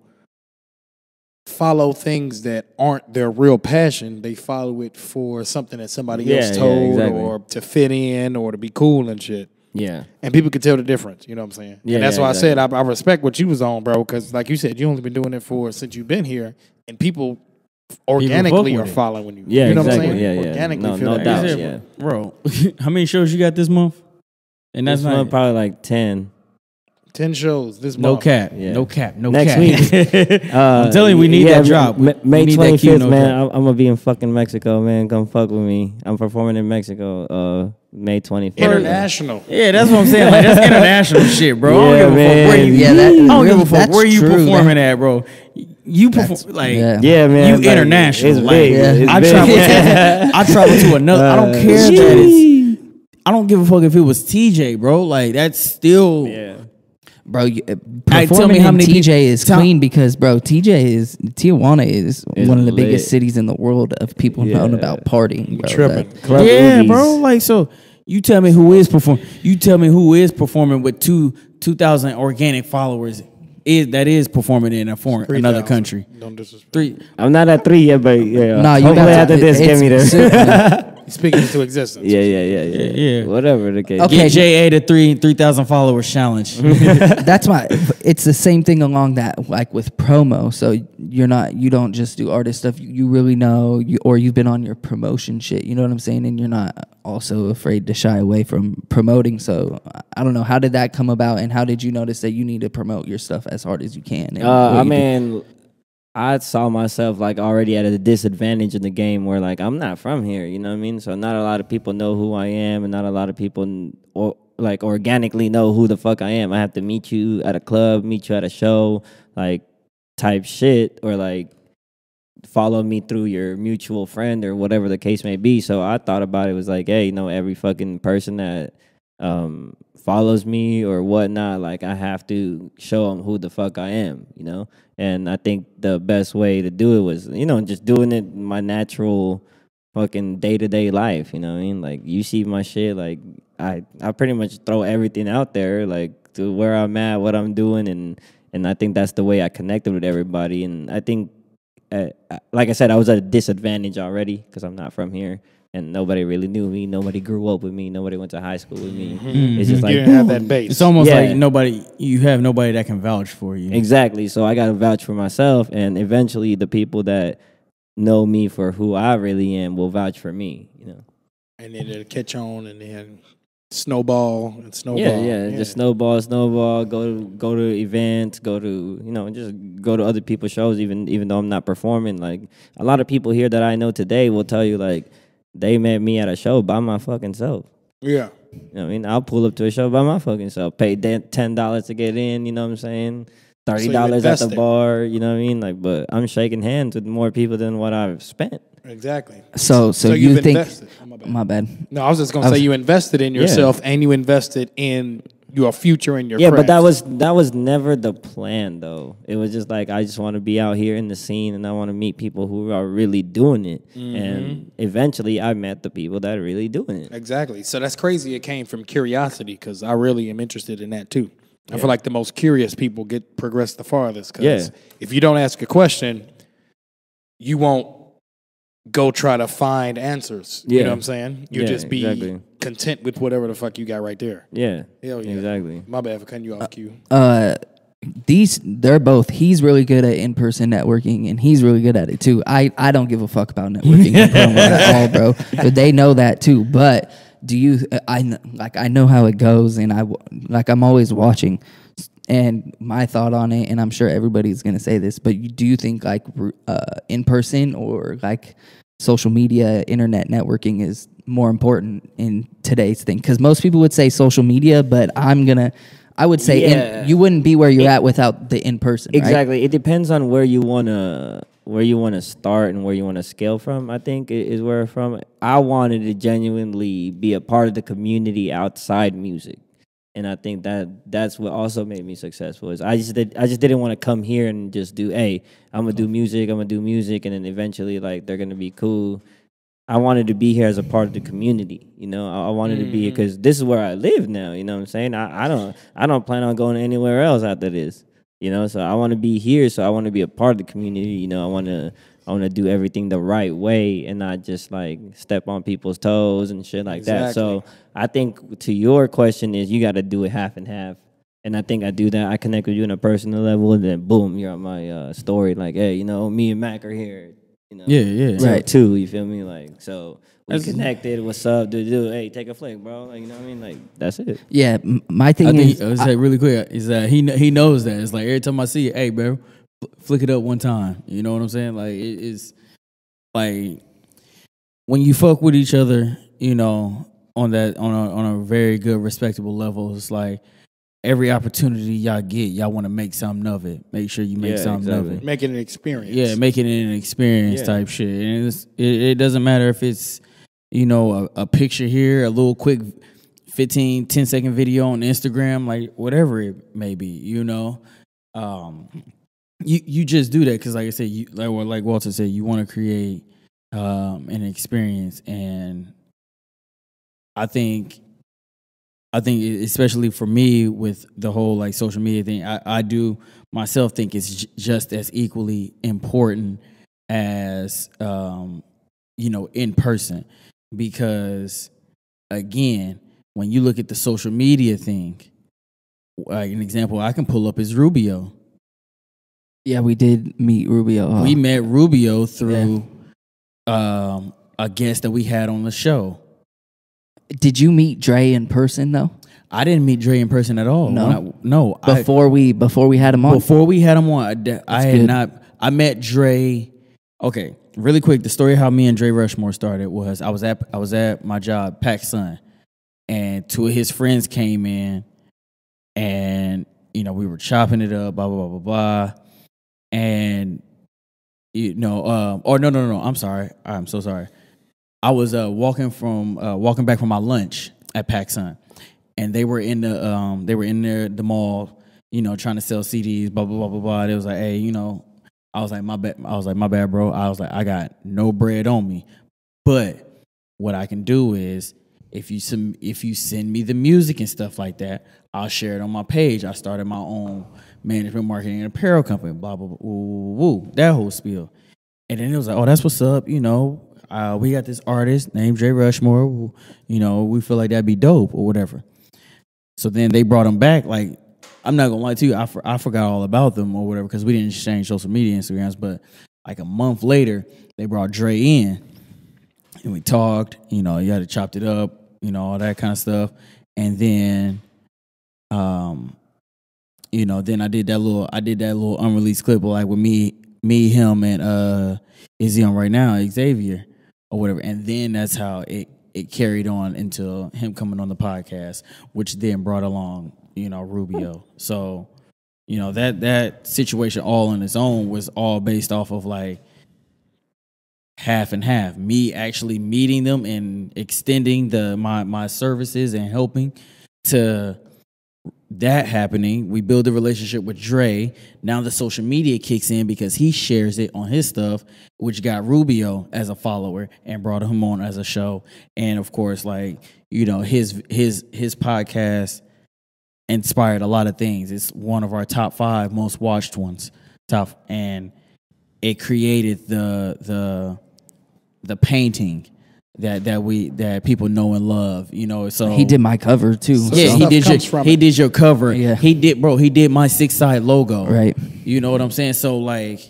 follow things that aren't their real passion. They follow it for something that somebody else told, exactly. or to fit in, or to be cool and shit. Yeah. And people can tell the difference, you know what I'm saying? Yeah, and that's yeah, why exactly. I said I respect what you was on, bro, because like you said, you only been doing it since you've been here, and people organically with are it. folling you. Yeah, you know exactly. what I'm saying? Yeah, yeah. Organically No, feel no that. doubt. Is it- Yeah. Bro, how many shows you got this month? And that's This not one probably like 10. 10 shows this no month. cap, Yeah. no cap, no Next cap. week. I'm telling you, we need that drop. May We need that cue, 25th, no man. cap. I'm gonna be in fucking Mexico, man. Come fuck with me. I'm performing in Mexico. May 25th. International. Yeah, that's what I'm saying. Like, that's international shit, bro. I Yeah, don't give a fuck where man. you. Yeah, that- I don't give a really, fuck that's where you true. performing at, bro. You perform like yeah. Yeah, man. you like, international. It's like, big. Yeah. It's I big. travel. I travel to another. I don't care that it's. I don't give a fuck if it was TJ, bro. Like that's still. Yeah. Bro, tell performing me how in many TJ people- is tell- clean because, bro, Tijuana is It's one of the lit. biggest cities in the world of people knowing Yeah. about partying, bro. Tripping. Club Yeah, Ubies. bro. Like so, you tell me who is performing. You tell me who is performing with 2,000 organic followers. That is performing in another 3,000. country. Don't disrespect. 3. I'm not at 3 yet, but yeah. Nah, you hopefully about to- after this, get me there. it's- Speaking into existence. Yeah. Yeah. Whatever the case. Okay. Get JA to 3,000 followers challenge. That's it's the same thing along that, like with promo. So you don't just do artist stuff. You really know, or you've been on your promotion shit. You know what I'm saying? And you're not also afraid to shy away from promoting. So I don't know. How did that come about? And how did you notice that you need to promote your stuff as hard as you can? And what I you do? mean, I saw myself like already at a disadvantage in the game where like I'm not from here, you know what I mean? So not a lot of people know who I am, and not a lot of people like organically know who the fuck I am. I have to meet you at a club, meet you at a show, like type shit, or like follow me through your mutual friend or whatever the case may be. So I thought about it was like, hey, every fucking person that follows me or whatnot, like I have to show them who the fuck I am, And I think the best way to do it was, just doing it in my natural fucking day-to-day life, you know what I mean? Like, you see my shit, like, I pretty much throw everything out there, like, to where I'm at, what I'm doing, and I think that's the way I connected with everybody. And I think, like I said, I was at a disadvantage already because I'm not from here. And nobody really knew me. Nobody grew up with me. Nobody went to high school with me. It's just You like, didn't have that base. It's almost Yeah. like you have nobody that can vouch for you. exactly. So I got to vouch for myself. And eventually the people that know me for who I really am will vouch for me, And then it'll catch on, and then snowball and snowball. Yeah. Just snowball. Go to events. Go to just go to other people's shows. Even though I'm not performing, like a lot of people here that I know today will tell you like they met me at a show by my fucking self. Yeah. You know what I mean? I'll pull up to a show by my fucking self. Pay $10 to get in. You know what I'm saying? $30 at the bar. You know what I mean? Like, but I'm shaking hands with more people than what I've spent. Exactly. So you think? Invested. Oh, my bad. No, I was just gonna say you invested in yourself and you invested in your future and your craft. But that was never the plan though. It was just like I just want to be out here in the scene and I want to meet people who are really doing it. And eventually I met the people that are really doing it. Exactly. So that's crazy. It came from curiosity because I really am interested in that too. I feel like the most curious people progress the farthest. Because if you don't ask a question, you won't go try to find answers. You know what I'm saying? You'll just be content with whatever the fuck you got right there. Yeah. Hell yeah. Exactly. My bad for cutting you off, Q. They're both. He's really good at in-person networking, and he's really good at it too. I don't give a fuck about networking in promo at all, bro. But they know that too. But do you? I know how it goes, and I'm always watching. And my thought on it, and I'm sure everybody's gonna say this, but do you think like in person or like social media, internet networking is more important in today's thing? Because most people would say social media, but I would say you wouldn't be where you're at without the in person. Exactly. Right? It depends on where you wanna start and where you wanna scale from. I think is where from. I wanted to genuinely be a part of the community outside music. And I think that's what also made me successful. Is I just didn't want to come here and just do, hey, I'm gonna do music, and then eventually like they're gonna be cool. I wanted to be here as a part of the community. You know, I wanted to be because this is where I live now. You know what I'm saying? I don't plan on going anywhere else after this. You know, so I want to be here. So I want to be a part of the community. You know, I want to do everything the right way and not just like step on people's toes and shit like that. So I think to your question is you got to do it half and half. And I think I do that. I connect with you on a personal level, and then boom, you're on my story. Like, hey, you know, me and Mac are here. You know, right. Too. You feel me? Like, so we connected. What's up, dude? Hey, take a flick, bro. Like, you know what I mean? Like, that's it. Yeah, my thing is, I say really quick is that he knows that. It's like every time I see it, hey, bro, flick it up one time. You know what I'm saying? Like it's like when you fuck with each other, you know, on a very good, respectable level. It's like every opportunity y'all get, y'all want to make something of it. Make sure you make something of it. Make it an experience. Yeah, make it an experience type shit. And it doesn't matter if it's, you know, a picture here, a little quick 10-second video on Instagram, like whatever it may be, you know. You just do that because, like I said, like Walter said, you want to create an experience, and I think especially for me with the whole like social media thing, I do myself think it's just as equally important as you know, in person, because again, when you look at the social media thing, like an example I can pull up is Rubio. Yeah, we did meet Rubio. We met Rubio through a guest that we had on the show. Did you meet Dre in person though? I didn't meet Dre in person at all. No. Before we had him on. Before we had him on, I met Dre. Okay, really quick. The story of how me and Dre Rushmore started was I was at my job, PacSun, and two of his friends came in, and you know we were chopping it up, blah blah blah blah blah, and you know, no. I'm sorry. I'm so sorry. I was walking back from my lunch at PacSun, and they were in the mall, you know, trying to sell CDs, blah blah blah blah blah. It was like, hey, you know, I was like, my bad, bro. I was like, I got no bread on me, but what I can do is if you send me the music and stuff like that, I'll share it on my page. I started my own management, marketing, and apparel company, blah blah blah, woo, that whole spiel, and then it was like, oh, that's what's up, you know. We got this artist named Dre Rushmore. Who, you know, we feel like that'd be dope or whatever. So then they brought him back. Like, I'm not gonna lie to you, I forgot all about them or whatever because we didn't exchange social media Instagrams. But like a month later, they brought Dre in, and we talked. You know, you had to chopped it up. You know, all that kind of stuff. and then you know, then I did that little unreleased clip like with me, him, and Izzy on right now, Xavier or whatever, and then that's how it carried on into him coming on the podcast, which then brought along, you know, Rubio. So, you know, that situation all on its own was all based off of like half and half. Me actually meeting them and extending my services and helping to that happening. We build a relationship with Dre. Now the social media kicks in because he shares it on his stuff, which got Rubio as a follower and brought him on as a show. And of course, like, you know, his podcast inspired a lot of things. It's one of our top 5 most watched ones. And it created the painting that people know and love, you know. So He did my cover too. yeah, so. he did your cover. Yeah. He did my 6-side logo. Right. You know what I'm saying? So like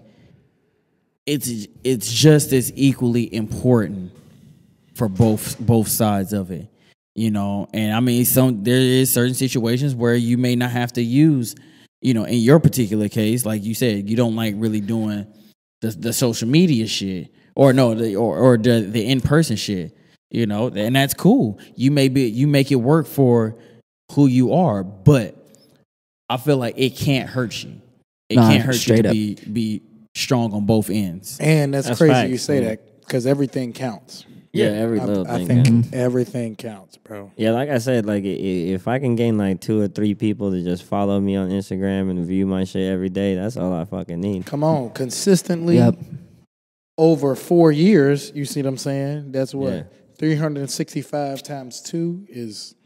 it's just as equally important for both sides of it. You know, and I mean there is certain situations where you may not have to use, you know, in your particular case, like you said, you don't like really doing the social media shit. Or no, the in-person shit, you know, and that's cool. You make it work for who you are, but I feel like it can't hurt you. It can't hurt you to be strong on both ends. And that's crazy facts, you say man. that because everything counts. Yeah, every little I thing. think man. everything counts, bro. Yeah, like I said, like if I can gain like 2 or 3 people to just follow me on Instagram and view my shit every day, that's all I fucking need. Come on, consistently. Yep. Over 4 years, you see what I'm saying? That's what? Yeah. 365 times 2 is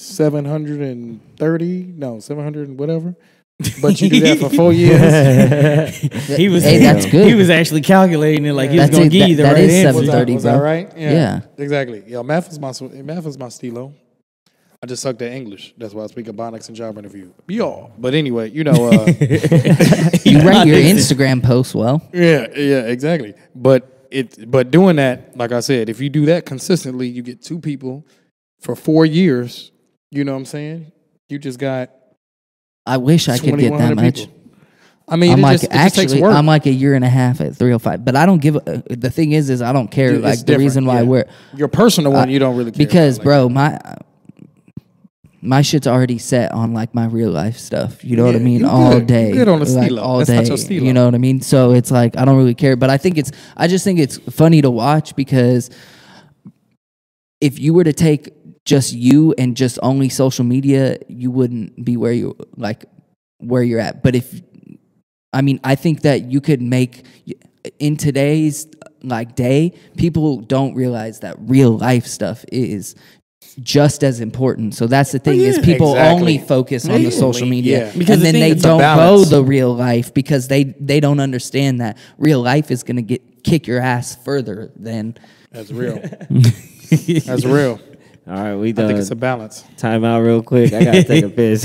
730. No, 700 and whatever. But you do that for 4 years. That's good. He was actually calculating it like he was That's going to it. give you the That right is answer. 730, Was that bro. right? Yeah. Exactly. Yo, math is my stilo. I just sucked at English. That's why I speak Ebonics in job interview. Yo. But anyway, you know. You write your Instagram posts well. Yeah, exactly. But doing that, like I said, if you do that consistently, you get 2 people for 4 years. You know what I'm saying? You just got. I wish I could get that 2,100 much. people. I mean, I'm it like just takes work. I'm like a year and a half at 305, but I don't give. The thing is I don't care. It's Like the different, reason why yeah. we're Your personal one, you don't really care because, about, bro, my shit's already set on like my real life stuff. You know what I mean? you All good. day, You good on the like stilo. all That's day. not your stilo. You know what I mean? So it's like I don't really care, but I just think it's funny to watch because if you were to take just you and just only social media, you wouldn't be where you're at. But I think that you could make in today's like day, people don't realize that real life stuff is just as important. So that's the thing is people exactly. only focus on the social media Yeah. Because and the then thing they is, it's a don't go balance. the real life because they don't understand that real life is going to kick your ass further than That's real. That's real. All right, we I done. think it's a balance. Time out real quick. I gotta take a piss.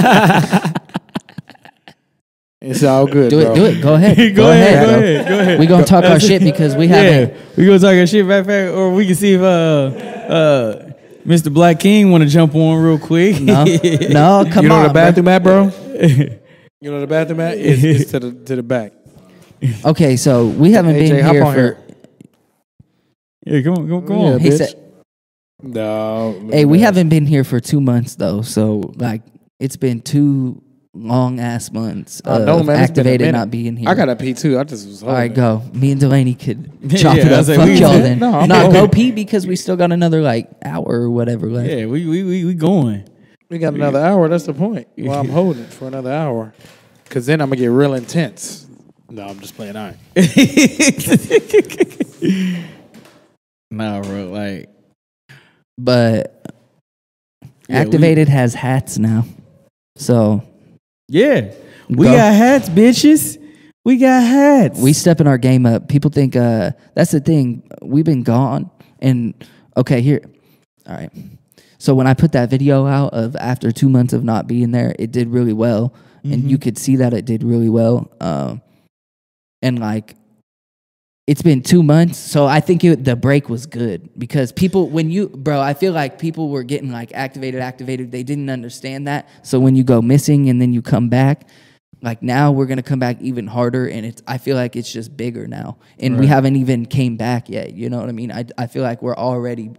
It's all good, do bro. it. Go ahead. Go ahead. bro. We gonna talk our shit because we haven't. We gonna talk our shit back, or we can see if Mr. Black King want to jump on real quick. No, come You know on. where the bro. bathroom at, bro? You know where the bathroom at? It's to the back. Okay, so we haven't AJ, been hop here on for. here. Yeah, come on. Yeah, He bitch. said, No. "Hey, we haven't been here for 2 months though, so like it's been 2 long ass months I of know, man. It's been a activated minute. not being here." I got a pee too. I just was All right, holding it. go. Me and Delaney could chop Yeah, it I up. was like, Fuck we y'all can- then. No, I'm No, go old. pee because we still got another like hour or whatever left. Yeah, we going. We got another hour. That's the point. Well, I'm holding it for another hour. Because then I'm going to get real intense. No, I'm just playing. All right. Nah, bro. Like, But Yeah, activated has hats now, so yeah, we Go. got hats, bitches. We got hats. we stepping our game up. People think that's the thing. We've been gone, and okay, here. All right. So when I put that video out of after 2 months of not being there, it did really well, and you could see that it did really well. And like it's been 2 months, so I think the break was good because people, I feel like people were getting like activated. They didn't understand that. So when you go missing and then you come back, like now we're gonna come back even harder, and I feel like it's just bigger now, and we haven't even came back yet. You know what I mean? I feel like we're already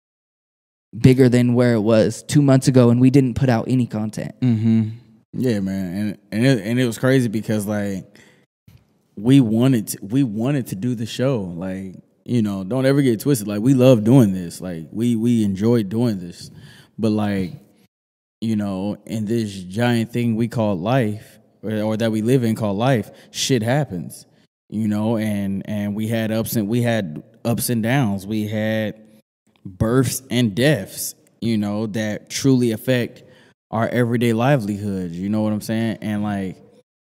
bigger than where it was 2 months ago, and we didn't put out any content. Mm-hmm. Yeah, man, and it was crazy because like. We wanted to do the show. Like, you know, don't ever get twisted. Like, we love doing this. Like, we enjoy doing this. But like, you know, in this giant thing we call life, or that we live in called life, shit happens. You know, and we had ups and downs. We had births and deaths, you know, that truly affect our everyday livelihoods. You know what I'm saying? And like,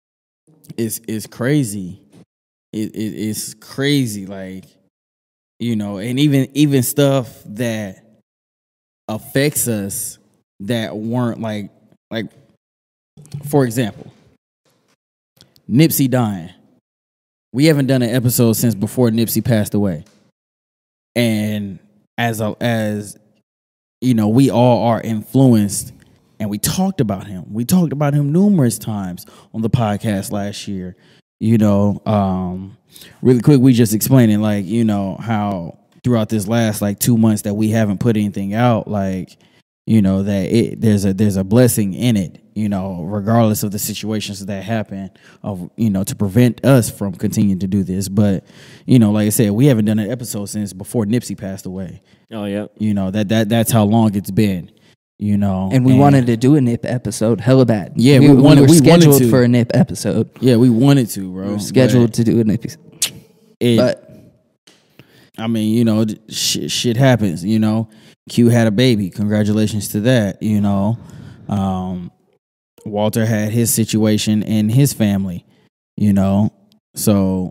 it's crazy. It's crazy, like, you know, and even stuff that affects us that weren't like for example, Nipsey dying. We haven't done an episode since before Nipsey passed away, and as you know, we all are influenced. And we talked about him. We talked about him numerous times on the podcast last year. You know, really quick, we just explaining, like, you know, how throughout this last like 2 months that we haven't put anything out, like, you know, that there's a blessing in it, you know, regardless of the situations that happen, of, you know, to prevent us from continuing to do this. But, you know, like I said, we haven't done an episode since before Nipsey passed away. Oh yeah. You know, that's how long it's been. You know, and we wanted to do a Nip episode hella bad. Yeah, we were scheduled wanted to. for a Nip episode. Yeah, we wanted to, bro. We were scheduled to do a Nip episode. But I mean, you know, shit happens. You know, Q had a baby. Congratulations to that. You know, Walter had his situation in his family. You know, so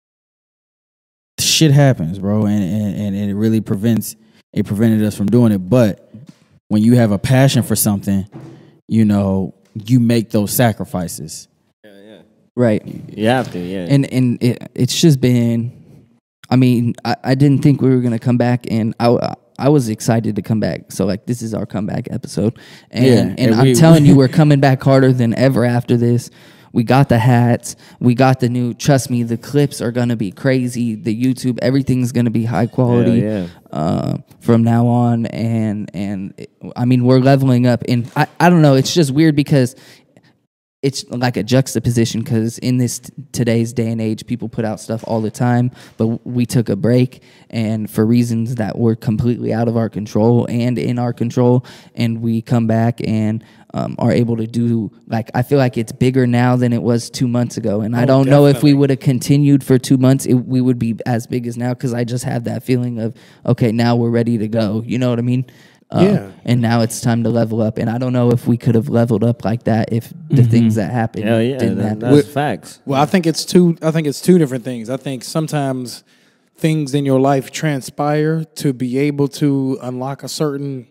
shit happens, bro, and it really prevented us from doing it. But when you have a passion for something, you know, you make those sacrifices. Yeah. Right. You have to, yeah. And it's just been, I mean, I didn't think we were going to come back, and I was excited to come back. So, like, this is our comeback episode. And I'm telling you, we're coming back harder than ever after this. We got the hats. We got the new, trust me, the clips are going to be crazy. The YouTube, everything's going to be high quality from now on. And I mean, we're leveling up. And I don't know, it's just weird because it's like a juxtaposition, because in this today's day and age, people put out stuff all the time, but we took a break, and for reasons that were completely out of our control and in our control, and we come back and are able to do, like, I feel like it's bigger now than it was 2 months ago, and I don't know if we would have continued for 2 months, we would be as big as now, because I just have that feeling of, okay, now we're ready to go, you know what I mean? And now it's time to level up. And I don't know if we could have leveled up like that if the things that happened didn't happen. That's facts. Well, I think it's two different things. I think sometimes things in your life transpire to be able to unlock a certain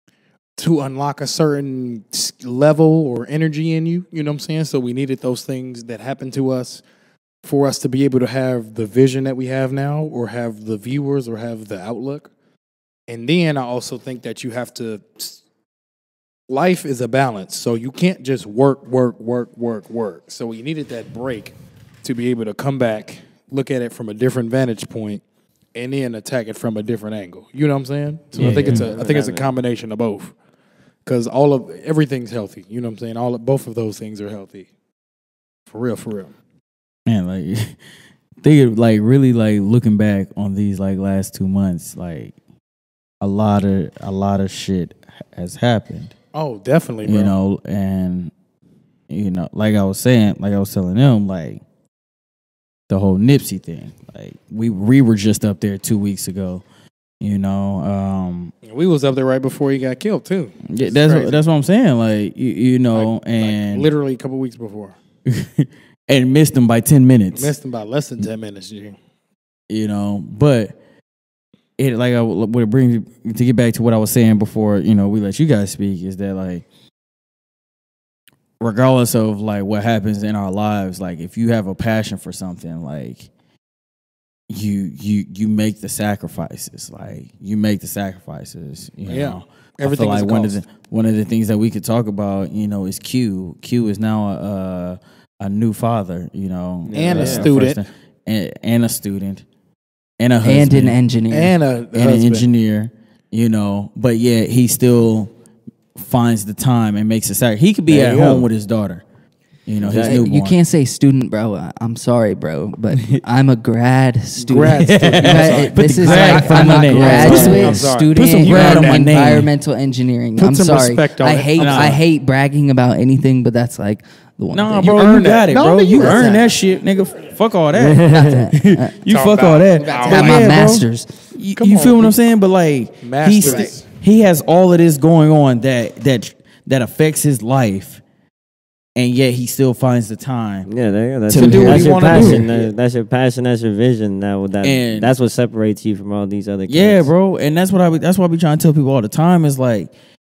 level or energy in you. You know what I'm saying? So we needed those things that happened to us for us to be able to have the vision that we have now, or have the viewers, or have the outlook. And then I also think that you have to, life is a balance. So you can't just work. So we needed that break to be able to come back, look at it from a different vantage point, and then attack it from a different angle. You know what I'm saying? So I think it's a combination of both. Because everything's healthy. You know what I'm saying? Both of those things are healthy. For real. Man, like, think, like, really, like, looking back on these, like, last 2 months, like, a lot of shit has happened. Oh, definitely, bro. You know, and, you know, like I was telling them, like, the whole Nipsey thing. Like, we were just up there 2 weeks ago, you know. We was up there right before he got killed, too. Yeah, that's what I'm saying. Like, you know, and like literally a couple weeks before. And missed him by 10 minutes. Missed him by less than 10 minutes, G. You know, but it, like, what it brings, to get back to what I was saying before, you know, we let you guys speak, is that, like, regardless of, like, what happens in our lives, like, if you have a passion for something, like, you make the sacrifices. Like you make the sacrifices. You know? Everything I is feel a like cost. one of the things that we could talk about, is Q. Q is now a new father. And a first student. and a student and a husband And an engineer. And an engineer. But yet he still finds the time and makes a sacrifice. He could be There at you go. home with his daughter. His newborn. You can't say student, bro. I'm sorry, bro, but I'm a grad student. Grad student. This is grad like in front I'm of my a name. graduate I'm sorry. student Put some grad on my in name. environmental engineering. Put I'm some sorry. respect on I it. hate I'm sorry. I hate bragging about anything, but that's like the one. Nah, thing. bro, you earned got that. it, No, bro. but You you earned earned that shit, nigga. Fuck all that. You Talk fuck all that. about- I But have my yeah, bro, masters. You Come feel on, what bro. I'm saying? But like, Masters. he has all of this going on that affects his life, and yet he still finds the time. Yeah, there you go. That's, To do what that's he your wanna passion. do. That's your passion. That's your vision. And- That's what separates you from all these other kids. Yeah, bro, and that's why I be trying to tell people all the time is like,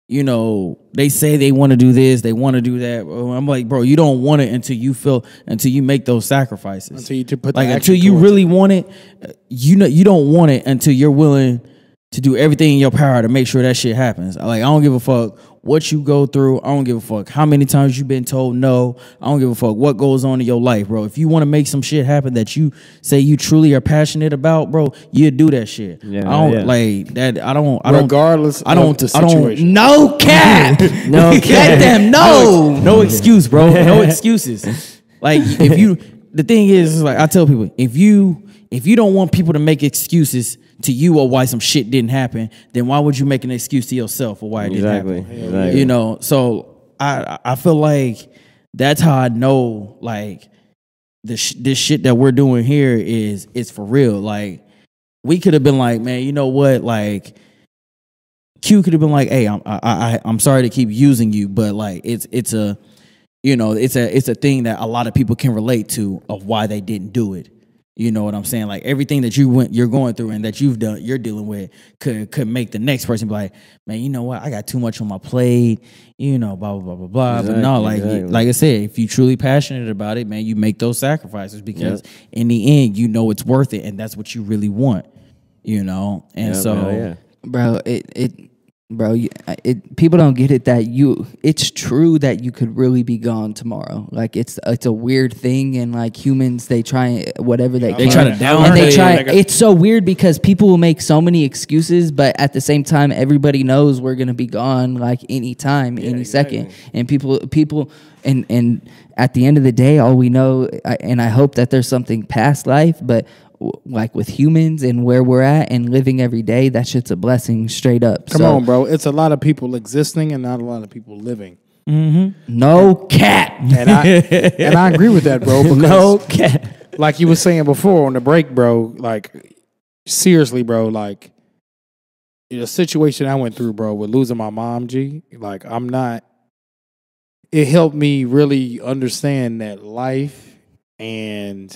they say they want to do this, they want to do that. Bro. I'm like, bro, you don't want it until you make those sacrifices. Until you put the like action until you towards really want it, you don't want it until you're willing to do everything in your power to make sure that shit happens. Like I don't give a fuck what you go through. I don't give a fuck how many times you've been told no. I don't give a fuck what goes on in your life, bro. If you want to make some shit happen that you say you truly are passionate about, bro, you do that shit. Yeah, I don't yeah. like that. I don't. Regardless I don't. of the I don't. situation. No cap. No Let cap. them know. No excuse, bro. No excuses. Like the thing is like I tell people, if you don't want people to make excuses to you or why some shit didn't happen, then why would you make an excuse to yourself or why it didn't happen? Exactly. So I feel like that's how I know like this shit that we're doing here is for real. Like we could have been like, man, you know what? Like Q could have been like, hey, I'm sorry to keep using you, but like it's a thing that a lot of people can relate to of why they didn't do it. You know what I'm saying? Like everything that you're going through and that you're dealing with could make the next person be like, man, you know what? I got too much on my plate, blah, blah, blah, blah, blah. But no, like I said, if you're truly passionate about it, man, you make those sacrifices because in the end, it's worth it. And that's what you really want, And Bro, people don't get it that it's true that you could really be gone tomorrow. Like it's a weird thing, and like humans, they try whatever they can. try to downplay and they it. try. It's so weird because people will make so many excuses, but at the same time, everybody knows we're gonna be gone like any time, any second. And people, and at the end of the day, all we know, and I hope that there's something past life, but like with humans and where we're at and living every day, that shit's a blessing straight up. Come on, bro. It's a lot of people existing and not a lot of people living. No cap. And I agree with that, bro. Because No cap. like you were saying before on the break, bro, like seriously, bro, like the situation I went through, bro, with losing my mom, G, like it helped me really understand that life and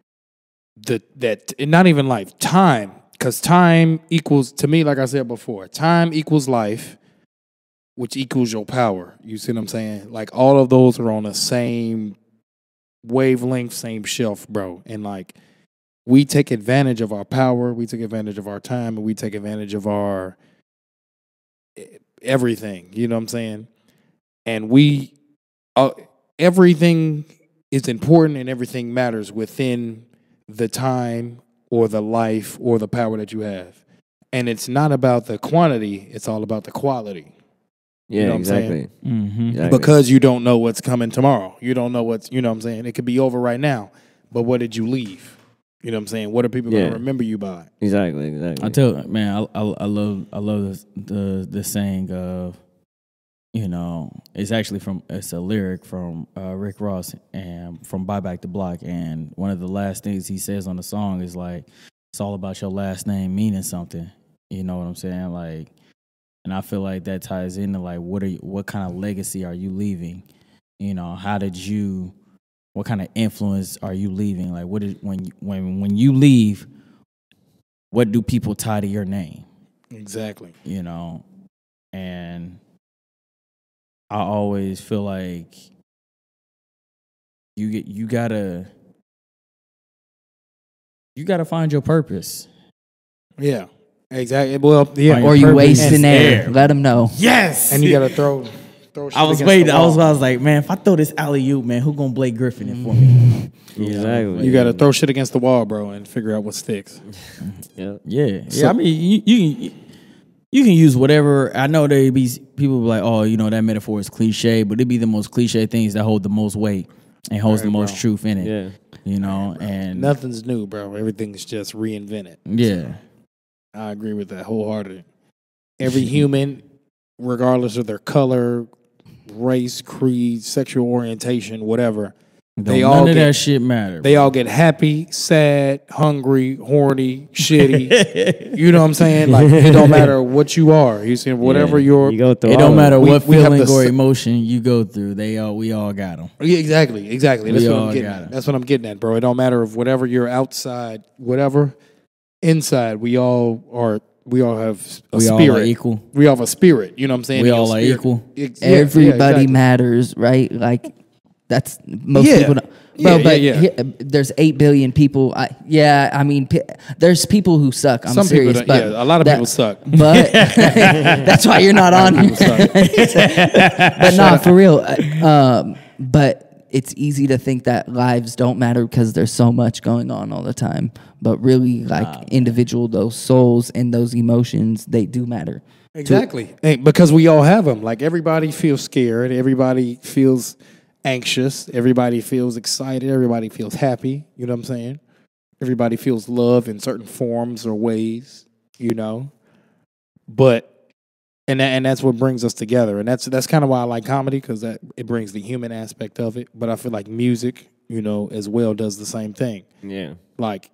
and not even life, time, because time equals, to me, like I said before, time equals life, which equals your power. You see what I'm saying? Like all of those are on the same wavelength, same shelf, bro. And like we take advantage of our power, we take advantage of our time, and we take advantage of our everything. You know what I'm saying? And everything is important and everything matters within the time or the life or the power that you have. And it's not about the quantity, it's all about the quality. Yeah, You know what I'm exactly. Exactly. Because you don't know what's coming tomorrow. You don't know what's, you know what I'm saying? It could be over right now, but what did you leave? You know what I'm saying? What are people going to remember you by? Exactly. I tell man, I love the saying of, it's actually it's a lyric from Rick Ross and from Buy Back the Block, and one of the last things he says on the song is like, it's all about your last name meaning something. You know what I'm saying? Like, and I feel like that ties into like what kind of legacy are you leaving? What kind of influence are you leaving? Like when you leave, what do people tie to your name? Exactly. And I always feel like you gotta You got to find your purpose. Yeah, exactly. Well, yeah. Or you purpose wasting is air. air. Let them know. Yes. And you got to throw shit I was against waiting. the I wall. was like, man, if I throw this alley-oop, man, who gonna Blake Griffin it for me? Exactly. You got to throw shit against the wall, bro, and figure out what sticks. Yeah. Yeah. I mean, you can use whatever. I know there be people be like, oh, you know, that metaphor is cliche, but it be the most cliche things that hold the most weight and holds the most truth in it. Yeah. You know, and Nothing's new, bro. Everything's just reinvented. yeah. I agree with that wholeheartedly. Every human, regardless of their color, race, creed, sexual orientation, whatever, None of that shit matter. They all get happy, sad, hungry, horny, shitty. You know what I'm saying? Like, it don't matter what you are. You see, whatever you go through. It don't matter what we have feeling the or s- emotion you go through. We all got them. Yeah, exactly. That's We what all I'm getting got at. it. That's what I'm getting at, bro. It don't matter if whatever you're outside, whatever inside, we all have a We all are spirit. equal. We all have a spirit. You know what I'm saying? We Your all are spirit. equal. Everybody exactly. matters, right? Like that's most Yeah. people don't. Yeah, Bro, but yeah. there's 8 billion people. I mean, there's people who suck. I'm Some people serious, don't- but yeah, a lot of people suck. But that's why you're not on here. But not for real. But it's easy to think that lives don't matter because there's so much going on all the time. But really, like individual, those souls and those emotions, they do matter. Exactly. Because we all have them. Like, everybody feels scared. Everybody feels anxious. Everybody feels excited. Everybody feels happy. You know what I'm saying? Everybody feels love in certain forms or ways, you know? But, and that's what brings us together. And that's kind of why I like comedy, because it brings the human aspect of it. But I feel like music, you know, as well does the same thing. Yeah. Like,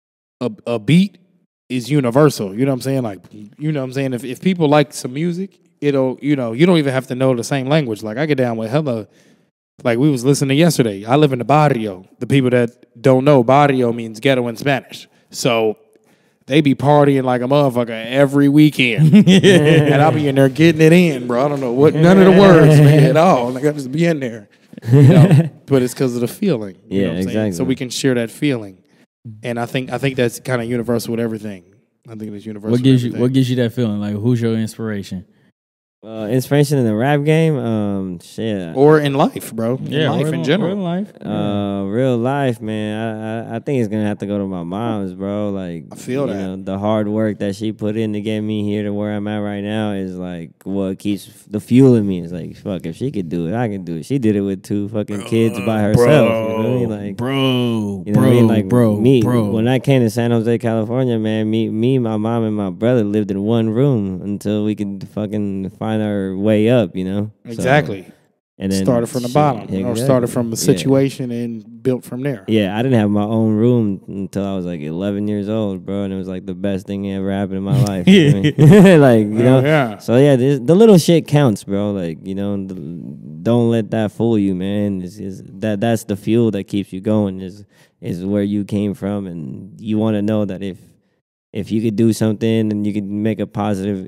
a beat is universal. You know what I'm saying? Like, you know what I'm saying? If people like some music, it'll, you know, you don't even have to know the same language. Like, I get down with hella, like we was listening yesterday. I live in the barrio. The people that don't know, barrio means ghetto in Spanish. So they be partying like a motherfucker every weekend. And I'll be in there getting it in, bro. I don't know none of the words, man, at all. Like, I just be in there. You know? But it's because of the feeling. You know what I'm saying? exactly. So we can share that feeling. And I think that's kind of universal with everything. I think it's universal. What gives you that feeling? Like, who's your inspiration? Inspiration in the rap game, shit. Or in life, bro. In life in general. Real life. Real life, man. I think it's gonna have to go to my mom's, bro. Like, I feel that. You know, the hard work that she put in to get me here to where I'm at right now is like what keeps the fuel in me. It's like, fuck, if she could do it, I can do it. She did it with 2 fucking kids by herself. You know what I mean? Like, bro, you know what I mean? Like, me, bro. when I came to San Jose, California, man, me, my mom, and my brother lived in one room until we could fucking find our way up, you know? Exactly. So, and then Started from the bottom. Or started from a situation and built from there. Yeah, I didn't have my own room until I was like 11 years old, bro, and it was like the best thing that ever happened in my life. You know what I mean? Like, you know? Yeah. So yeah, the little shit counts, bro. Like, you know, don't let that fool you, man. That's the fuel that keeps you going. Is where you came from, and you want to know that if you could do something and you could make a positive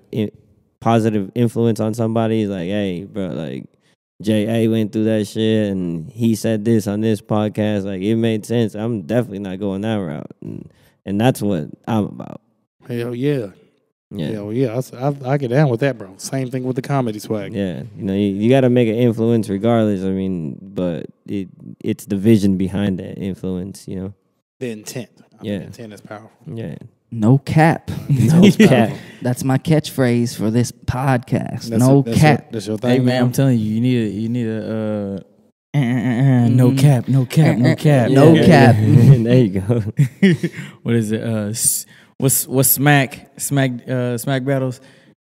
influence on somebody, like, hey, bro, like, J.A. went through that shit and he said this on this podcast. Like, it made sense. I'm definitely not going that route. And that's what I'm about. Hell yeah. Yeah. Hell yeah. I get down with that, bro. Same thing with the comedy swag. Yeah. You know, you got to make an influence regardless. I mean, but it's the vision behind that influence, you know? The intent. I mean, intent is powerful. Yeah. No cap. No cap. That's my catchphrase for this podcast. That's cap. That's your thing. Hey man, I'm telling you, you need a no cap, no cap, no cap, No cap. There you go. What is it? What's smack battles?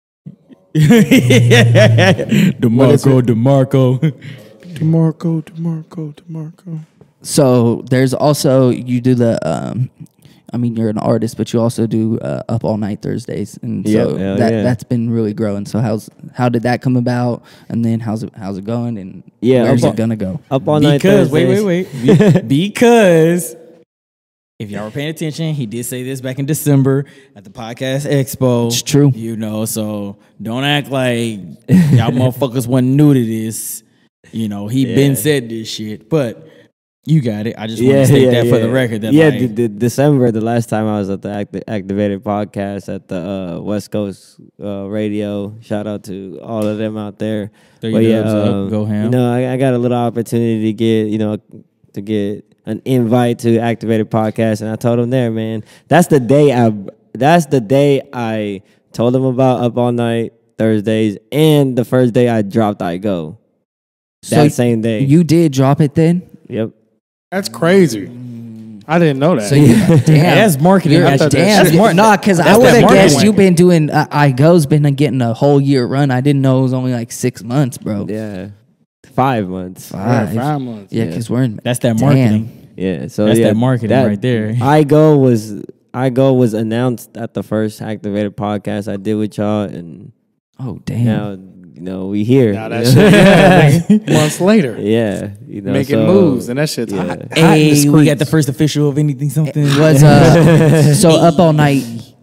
DeMarco. So there's also, you do the, I mean, you're an artist, but you also do Up All Night Thursdaze, and so that's been really growing. So how did that come about? And then how's it going? And where's it gonna go? Up All Night Because Thursdaze. wait. Because if y'all were paying attention, he did say this back in December at the podcast expo. It's true. You know, so don't act like y'all motherfuckers wasn't new to this. You know, he been said this shit. But You got it. I just want to state that for the record. That December, the last time I was at the Activated podcast at the West Coast radio. Shout out to all of them out there. Go ham. You know, I got a little opportunity to get an invite to Activated podcast, and I told them there, man. That's the day I told them about Up All Night Thursdays, and the first day I dropped I Go. That same day. You did drop it then? Yep. That's crazy. I didn't know that. So damn, that's marketing. Nah, because I would have guessed you've been doing. I Go's been getting a whole year run. I didn't know it was only like 6 months, bro. Yeah, 5 months. 5 months. Yeah, because we're in. That's that marketing. Yeah, so that's that marketing right there. I Go was announced at the first Activated podcast I did with y'all, and oh damn. Now, we here. Now that shit months later. Yeah. Making moves, and that shit's hot. Hey, we got the first official of anything something. Was so Up All Night,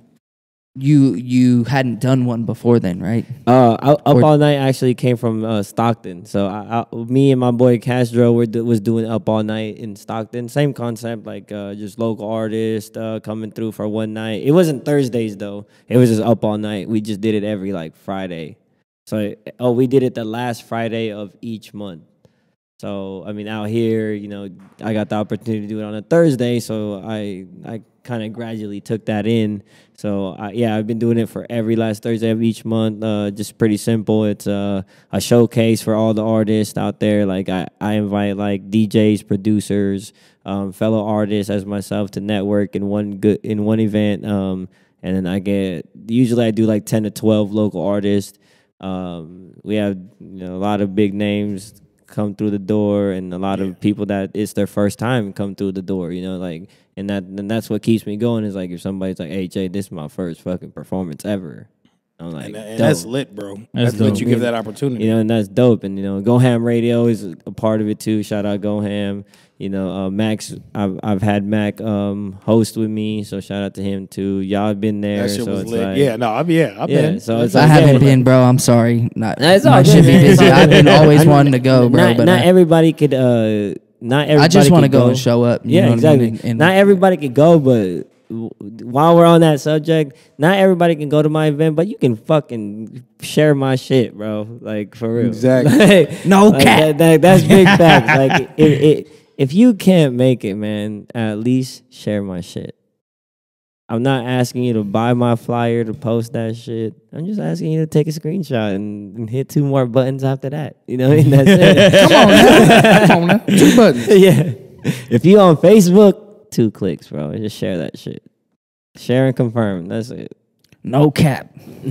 you hadn't done one before then, right? Up All Night actually came from Stockton. So me and my boy Castro was doing Up All Night in Stockton. Same concept, like just local artists coming through for one night. It wasn't Thursdays though. It was just Up All Night. We just did it every Friday. So, we did it the last Friday of each month. So, I mean, out here, I got the opportunity to do it on a Thursday. So I kind of gradually took that in. So, I've been doing it for every last Thursday of each month. Just pretty simple. It's a showcase for all the artists out there. Like I invite DJs, producers, fellow artists as myself to network in one event. And then usually I do 10 to 12 local artists. We have a lot of big names come through the door, and a lot of people that it's their first time come through the door. And that's what keeps me going. Is if somebody's like, "Hey Jay, this is my first fucking performance ever." I'm like, and that's lit, bro. That's dope. what you give that opportunity. And that's dope. And Go Ham Radio is a part of it too. Shout out Go Ham. Max, I've had Mac host with me, so shout out to him too. Y'all have been there. That shit so was it's lit. I've been. So it's I haven't been, bro. I'm sorry. It's all I should good, be man. busy. I've been always wanting to go, bro. Not everybody could. Not everybody. I just want to could go and show up. You know exactly. what I mean? And not everybody could go, but while we're on that subject, not everybody can go to my event, but you can fucking share my shit, bro. For real. Exactly. No cap. That's big facts. If you can't make it, man, at least share my shit. I'm not asking you to buy my flyer to post that shit. I'm just asking you to take a screenshot and hit 2 more buttons after that. And that's it. Come on now. 2 buttons. Yeah. If you on Facebook, 2 clicks, bro. Just share that shit. Share and confirm. That's it. no cap.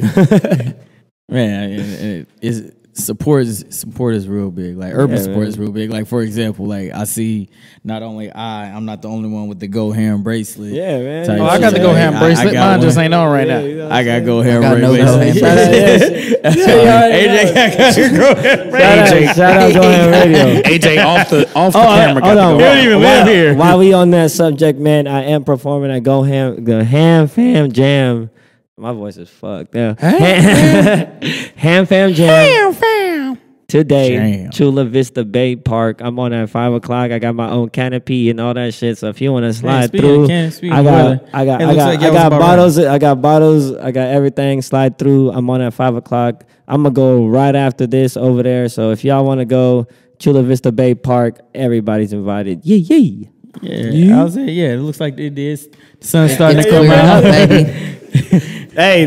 Man, support is real big. Urban support is real big. For example, I see not only I'm not the only one with the Go Ham bracelet. Yeah, man. I got the Go Ham bracelet. Mine just ain't on right now. I got Go Ham got no bracelet. Go Ham AJ got your Go Ham bracelet. Shout out Go Ham Radio. AJ off the camera. Hold on. We don't even live here. While we on that subject, man, I am performing at Go Ham, the Ham Fam Jam. My voice is fucked. Yeah. Ham Fam Jam. Today, Jam. Chula Vista Bay Park. I'm on at 5 o'clock. I got my own canopy and all that shit. So if you want to slide through, I got bottles. I got bottles. I got everything. Slide through. I'm on at 5 o'clock. I'm gonna go right after this over there. So if y'all want to go, Chula Vista Bay Park, everybody's invited. Yeah. Yeah, I was saying, it looks like it is. The sun's starting to come clearing out, up, baby. Hey,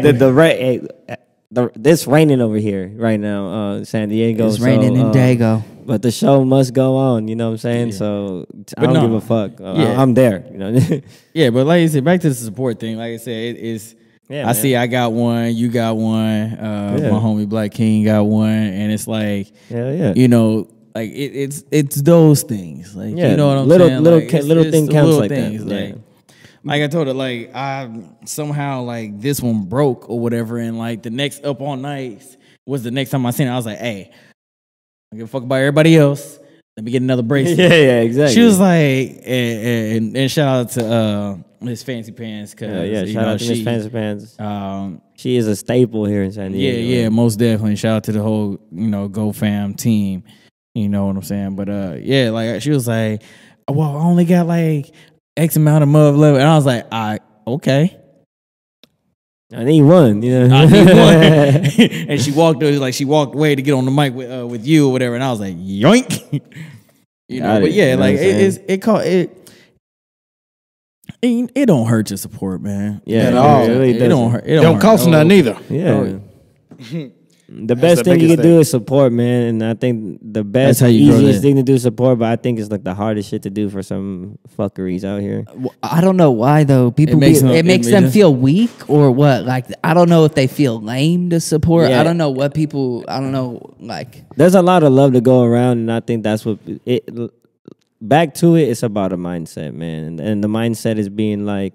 this raining over here right now, San Diego. It's raining in Dago. But the show must go on. You know what I'm saying? So I don't give a fuck. I'm there. Yeah, but like I said, back to the support thing. Like I said, it is. Yeah, I see. I got one. You got one. My homie Black King got one, and it's like, yeah. It's those things. You know what I'm saying? Little thing counts like things, that. Like I told her, I somehow this one broke or whatever, and the next Up All Night was the next time I seen it. I was like, hey, I don't give a fuck about everybody else. Let me get another bracelet. Yeah, exactly. She was like, and shout out to Miss Fancy Pants. Shout out to Miss Fancy Pants. She is a staple here in San Diego. Yeah, most definitely. Shout out to the whole Go Fam team. You know what I'm saying? But she was like, well, I only got like X amount of mother level. And I was like, all right, okay. I need one, you know. I need one. And she walked away to get on the mic with you or whatever. And I was like, yoink. You know, but yeah, like it don't hurt to support, man. Yeah, At all. it really It don't hurt. It Don't cost hurt. nothing either. Yeah. The That's best the thing you biggest can do thing. is support, man. And I think the best, how you grow easiest that. thing to do is support, but I think it's like the hardest shit to do for some fuckeries out here. I don't know why though. People makes it them- makes it them just- feel weak or what? Like I don't know if they feel lame to support. Yeah. I don't know what people. I don't know. Like There's a lot of love to go around, and I think that's what it. Back to it, it's about a mindset, man, and the mindset is being like,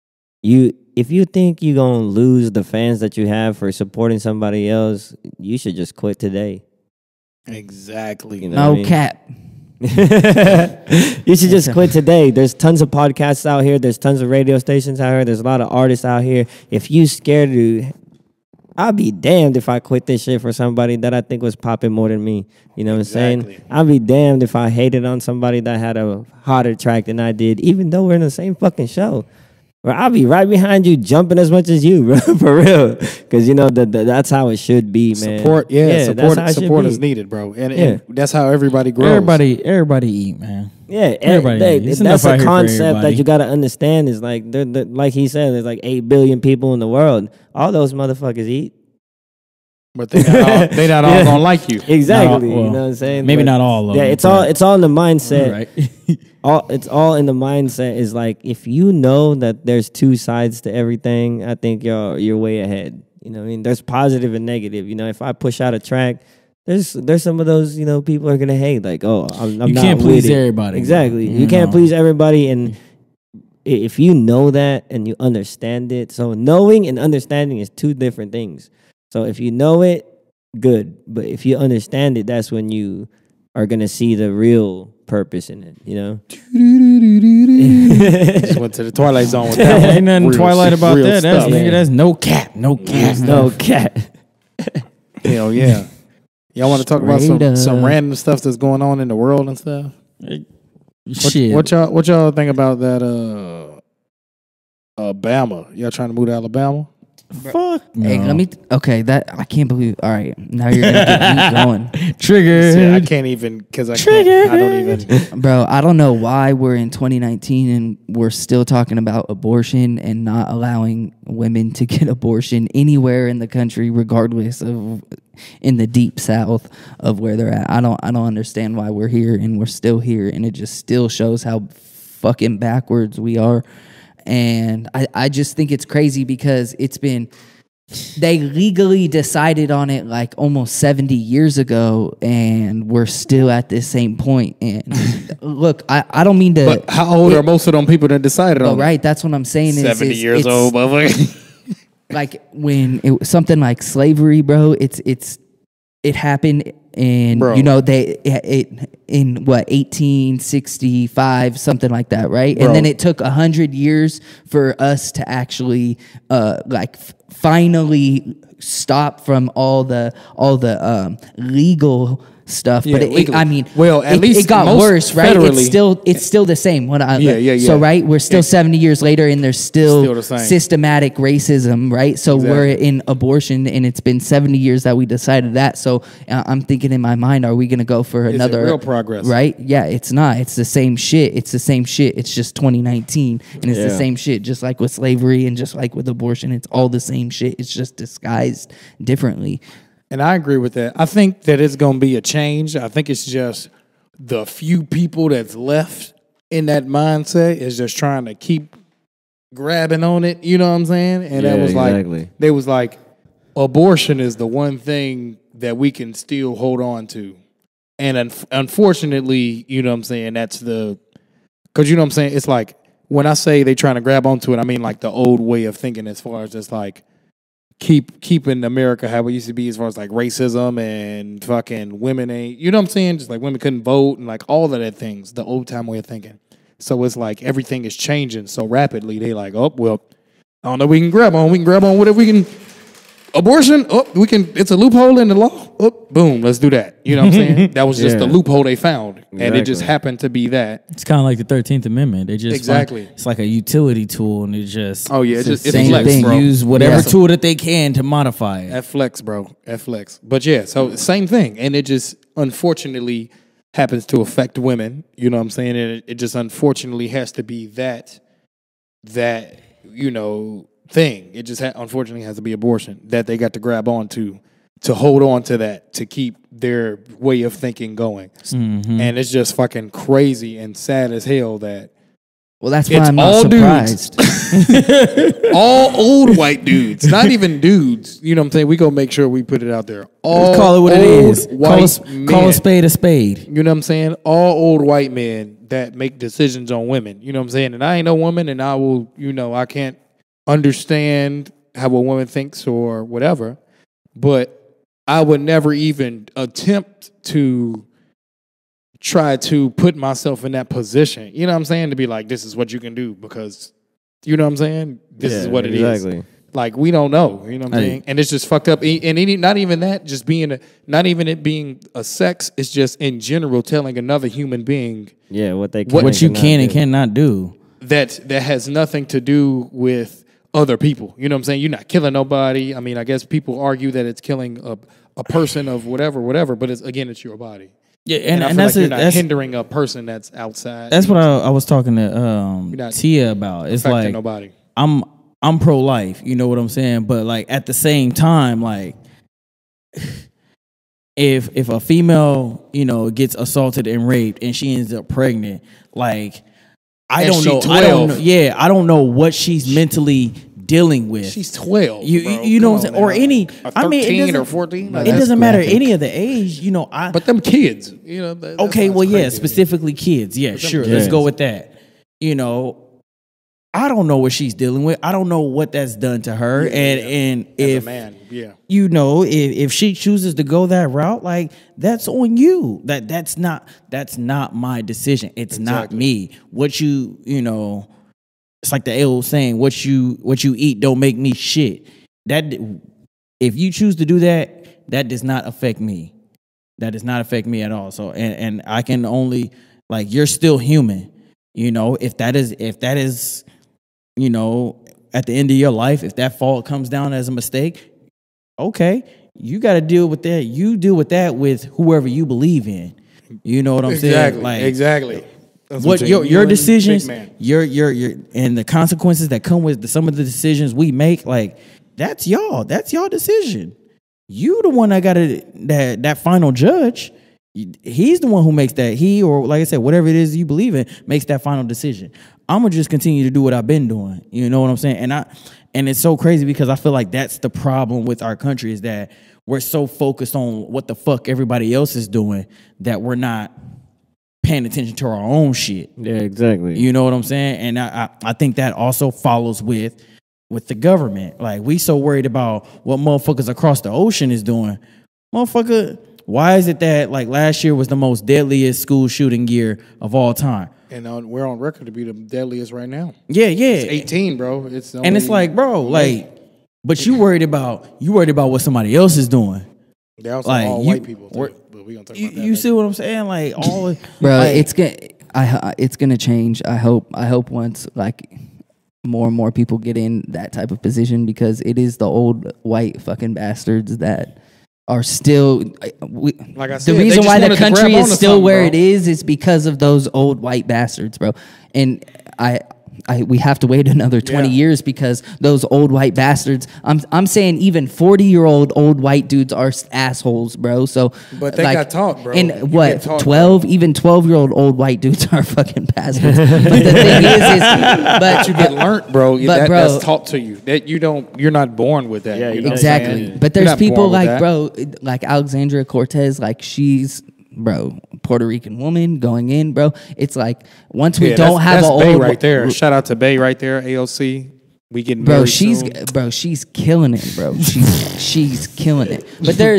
if you think you're gonna lose the fans that you have for supporting somebody else, you should just quit today. Exactly. You know what I no mean? cap. You should just quit today. There's tons of podcasts out here. There's tons of radio stations out here. There's a lot of artists out here. If you scared to, I'll be damned if I quit this shit for somebody that I think was popping more than me. You know what I'm saying? Exactly. I'll be damned if I hated on somebody that had a hotter track than I did, even though we're in the same fucking show. Or I'll be right behind you, jumping as much as you, bro, for real. Because, you know, that's how it should be, man. Support, that's how it should support be. is needed, bro. And Yeah. that's how everybody grows. Everybody eat, man. Yeah, Everybody. It's that's enough out a here for concept that everybody. you got to understand. Is like, like he said, there's like 8 billion people in the world. All those motherfuckers eat. But they not all gonna like you. Exactly. well, you know what I'm saying? maybe But not all of yeah, them, it's but- all in the mindset. Right. It's all in the mindset. Is like, if you know that there's two sides to everything, I think you're way ahead. You know what I mean? There's positive and negative. You know, if I push out a track, there's some of those, you know, people are gonna hate, like, oh, I'm You not can't with please it. everybody. Exactly. You You can't know. please everybody, and if you know that and you understand it, so knowing and understanding is two different things. So if you know it, good, but if you understand it, that's when you are gonna see the real purpose in it. You know. Just went to the Twilight Zone with that one. Ain't nothing Real- Twilight about real that. That's stuff. nigga, that's no cap. No cap. No cat. Hell yeah. Y'all want to talk about Straight up. some random stuff that's going on in the world and stuff? Shit. What y'all think about that? Alabama. Y'all trying to move to Alabama? Fuck no. Hey, let me. Okay, that I can't believe. All right, now you're gonna get me going, Trigger. See, I can't even because I don't even. bro. I don't know why we're in 2019 and we're still talking about abortion and not allowing women to get abortion anywhere in the country, regardless of in the deep South of where they're at. I don't understand why we're here and we're still here, and it just still shows how fucking backwards we are. And I just think it's crazy because they legally decided on it like almost 70 years ago, and we're still at this same point. And look, I don't mean to. But how old are most of them people that decided on Oh, right, that's what I'm saying. 70 years it's old, motherfucker. like when it was something like slavery, bro. It happened. And Bro. you know in what 1865, something like that, right? Bro. And then it took 100 years for us to actually finally stop from all the legal stuff. Yeah, But legally. I mean, Well, at least it got most worse, right? federally- It's still the same. Yeah. So right, we're still 70 years later, and there's still the same. systematic racism, right? So we're in abortion, and it's been 70 years that we decided that. So I'm thinking in my mind, are we going to go for it another real progress? Right? Yeah, it's not. It's the same shit. It's the same shit. It's just 2019, and it's the Yeah. same shit. Just like with slavery and just like with abortion, it's all the same shit. It's just disguised differently. And I agree with that. I think that it's going to be a change. I think it's just the few people that's left in that mindset is just trying to keep grabbing on it. You know what I'm saying? And that Yeah, was exactly. like, they was like, abortion is the one thing that we can still hold on to. And unfortunately, you know what I'm saying, that's because you know what I'm saying, it's like, when I say they trying to grab onto it, I mean like the old way of thinking as far as just like, keeping America how it used to be as far as like racism and fucking women ain't, you know what I'm saying? Just like women couldn't vote and like all of that things, the old time way of thinking. So it's like everything is changing so rapidly. They like, oh, well, I don't know, we can grab on whatever we can. abortion. Oh, we can. It's a loophole in the law. Oh, boom, let's do that. You know what I'm saying? That was just the loophole they found, and it just happened to be that. It's kind of like the 13th Amendment. They just it's like a utility tool, and it just it's same flex, thing. bro. use whatever tool that they can to modify it. At flex, bro. At flex. But yeah, so same thing, and it just unfortunately happens to affect women. You know what I'm saying? And it just unfortunately has to be that thing. It just unfortunately has to be abortion that they got to grab onto to hold on to that to keep their way of thinking going. Mm-hmm. And it's just fucking crazy and sad as hell that. Well, that's why I'm not surprised. All old white dudes, not even dudes. You know what I'm saying? We gonna make sure we put it out there. Let's call it what it is. Call a spade a spade. You know what I'm saying? All old white men that make decisions on women. You know what I'm saying? And I ain't no woman, and I will. I can't understand how a woman thinks or whatever, but I would never even attempt to try to put myself in that position. You know what I'm saying? To be like, this is what you can do because, you know what I'm saying? This is what it is. Like, we don't know. You know what I'm saying? And it's just fucked up. And not even that, just not even it being a sex, it's just in general telling another human being. Yeah, what you can and cannot do. That has nothing to do with other people. You know what I'm saying? You're not killing nobody. I mean, I guess people argue that it's killing a person of whatever, but it's your body. Yeah, and that's you're not hindering a person that's outside. That's what I was talking to Tia about. It's like nobody. I'm pro-life, you know what I'm saying? But like at the same time, like if a female, gets assaulted and raped and she ends up pregnant, like I don't know what she's mentally dealing with. She's 12. You know what I'm saying? Or any 13 or 14. It doesn't matter any of the age, But them kids, okay, well, yeah, specifically kids. Yeah, sure. Let's go with that. I don't know what she's dealing with. I don't know what that's done to her. And if a man, if she chooses to go that route, like that's on you. That's not my decision. It's not me. What it's like the old saying, what you eat don't make me shit. That if you choose to do that, that does not affect me. That does not affect me at all. So and I can only you're still human. If that is at the end of your life, if that fault comes down as a mistake, okay, you got to deal with that. You deal with that with whoever you believe in. You know what I'm saying? Exactly. What your decisions, your and the consequences that come with some of the decisions we make, that's y'all decision. You the one that got that final judge. He's the one who makes that. He or like I said, whatever it is you believe in, makes that final decision. I'm gonna just continue to do what I've been doing. You know what I'm saying? And it's so crazy because I feel like that's the problem with our country is that we're so focused on what the fuck everybody else is doing that we're not paying attention to our own shit. Yeah, exactly. You know what I'm saying? And I think that also follows with the government. Like we so worried about what motherfuckers across the ocean is doing. Motherfucker, why is it that last year was the most deadliest school shooting year of all time? And we're on record to be the deadliest right now. Yeah. It's 18, bro. It's but you worried about what somebody else is doing. They're also all white people. But we gonna talk about that. You see what I'm saying? Bro, it's gonna change. I hope once more and more people get in that type of position because it is the old white fucking bastards that are still like I said, the reason why the country is still where it is because of those old white bastards, bro. And we have to wait another 20 years because those old white bastards. I'm saying even 40-year-old old white dudes are assholes, bro. So, but they got taught, bro. And what 12, even 12-year-old old white dudes are fucking bastards. But the thing is but you get learnt, bro. That's taught to you. That you're not born with that. Yeah, you know exactly. But there's people like Alexandria Cortez, she's. Bro, Puerto Rican woman going in, bro. It's once we don't have that's an Bay old right there. Shout out to Bay right there, AOC. We getting bro. She's killing it, bro. She's killing it. But there's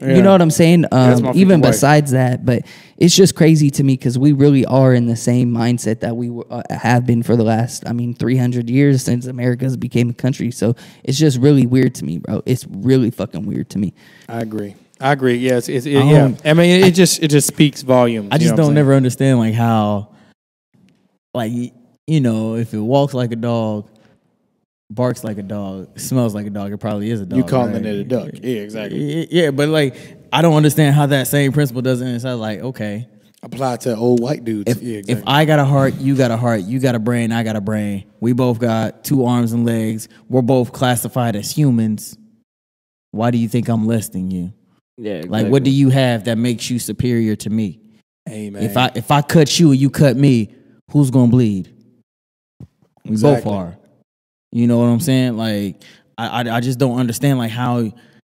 You know what I'm saying? that's my Even freaking wife. besides that, but it's just crazy to me because we really are in the same mindset that we have been for the last, 300 years since America's became a country. So it's just really weird to me, bro. It's really fucking weird to me. I agree. Yes, yeah. I mean, it just speaks volumes. I just don't never understand like how, like, if it walks like a dog, barks like a dog, smells like a dog, it probably is a dog. You calling right? it a duck? Yeah, exactly. Yeah, but like I don't understand how that same principle doesn't. It's like, okay, apply to old white dudes. If I got a heart, you got a heart, you got a brain, I got a brain. We both got 2 arms and legs. We're both classified as humans. Why do you think I'm less than you? Yeah, exactly. Like, what do you have that makes you superior to me? Hey, man. If I cut you and you cut me, who's gonna bleed? We both are. You know what I'm saying? Like, I just don't understand like how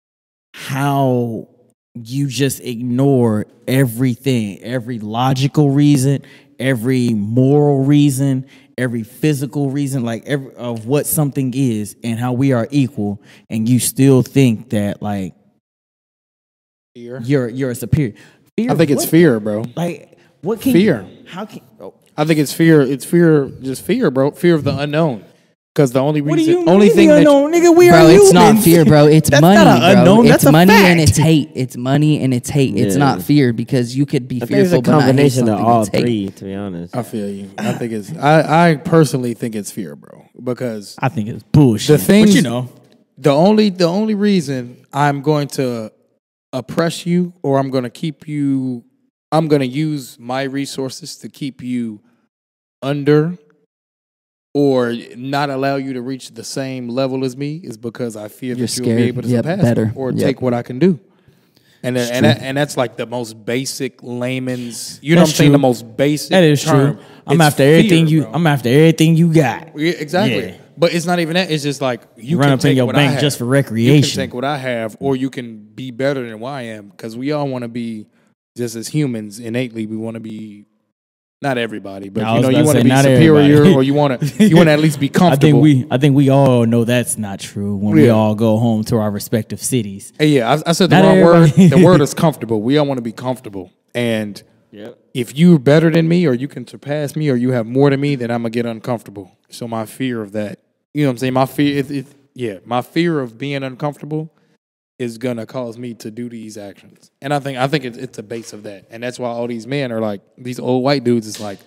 you just ignore everything, every logical reason, every moral reason, every physical reason, like of what something is and how we are equal, and you still think that like fear. You're a superior. Fear I think it's fear, bro. Like, what can fear? How can? Oh. I think it's fear. It's fear, just fear, bro. Fear of the unknown. Because the only What do reason, you only mean thing the that unknown, nigga, we Bro, are it's humans. not fear, bro. It's That's money, not an bro. unknown. It's That's a money and fact. it's hate. It's money and it's hate. It's Yeah. not fear because you could be I think it's fearful, a but not hate combination of something. all It's hate. three, to be honest. I feel you. I think it's. I personally think it's fear, bro. Because I think it's bullshit. the things, but you know, the only reason I'm going to oppress you or I'm going to keep you, I'm going to use my resources to keep you under or not allow you to reach the same level as me is because I fear You're that you'll be scared. able to Yep, surpass better. me or Yep. take what I can do. And It's and that's like the most basic layman's, you know That's what I'm saying? true. The most basic that is term. true. I'm It's after fear, everything you. bro. I'm after everything you got. Yeah, exactly. Yeah. But it's not even that. It's just like you Run can up in take your what bank I have. just for You recreation. can take what I have, or you can be better than what I am. Because we all want to be, just as humans, innately, we want to be. Not everybody, but I you was know, about you to want say to be not superior, everybody. or you want to at least be I comfortable. think we all know that's not true when we Yeah. all go home to our respective cities. Hey, yeah, I said the Not wrong word. everybody. The word is comfortable. We all want to be comfortable, and Yep. if you're better than me, or you can surpass me, or you have more than me, then I'm gonna get uncomfortable. So my fear of that, you know what I'm saying? My fear, my fear of being uncomfortable is gonna cause me to do these actions. And I think it's a base of that, and that's why all these men are like these old white dudes. It's like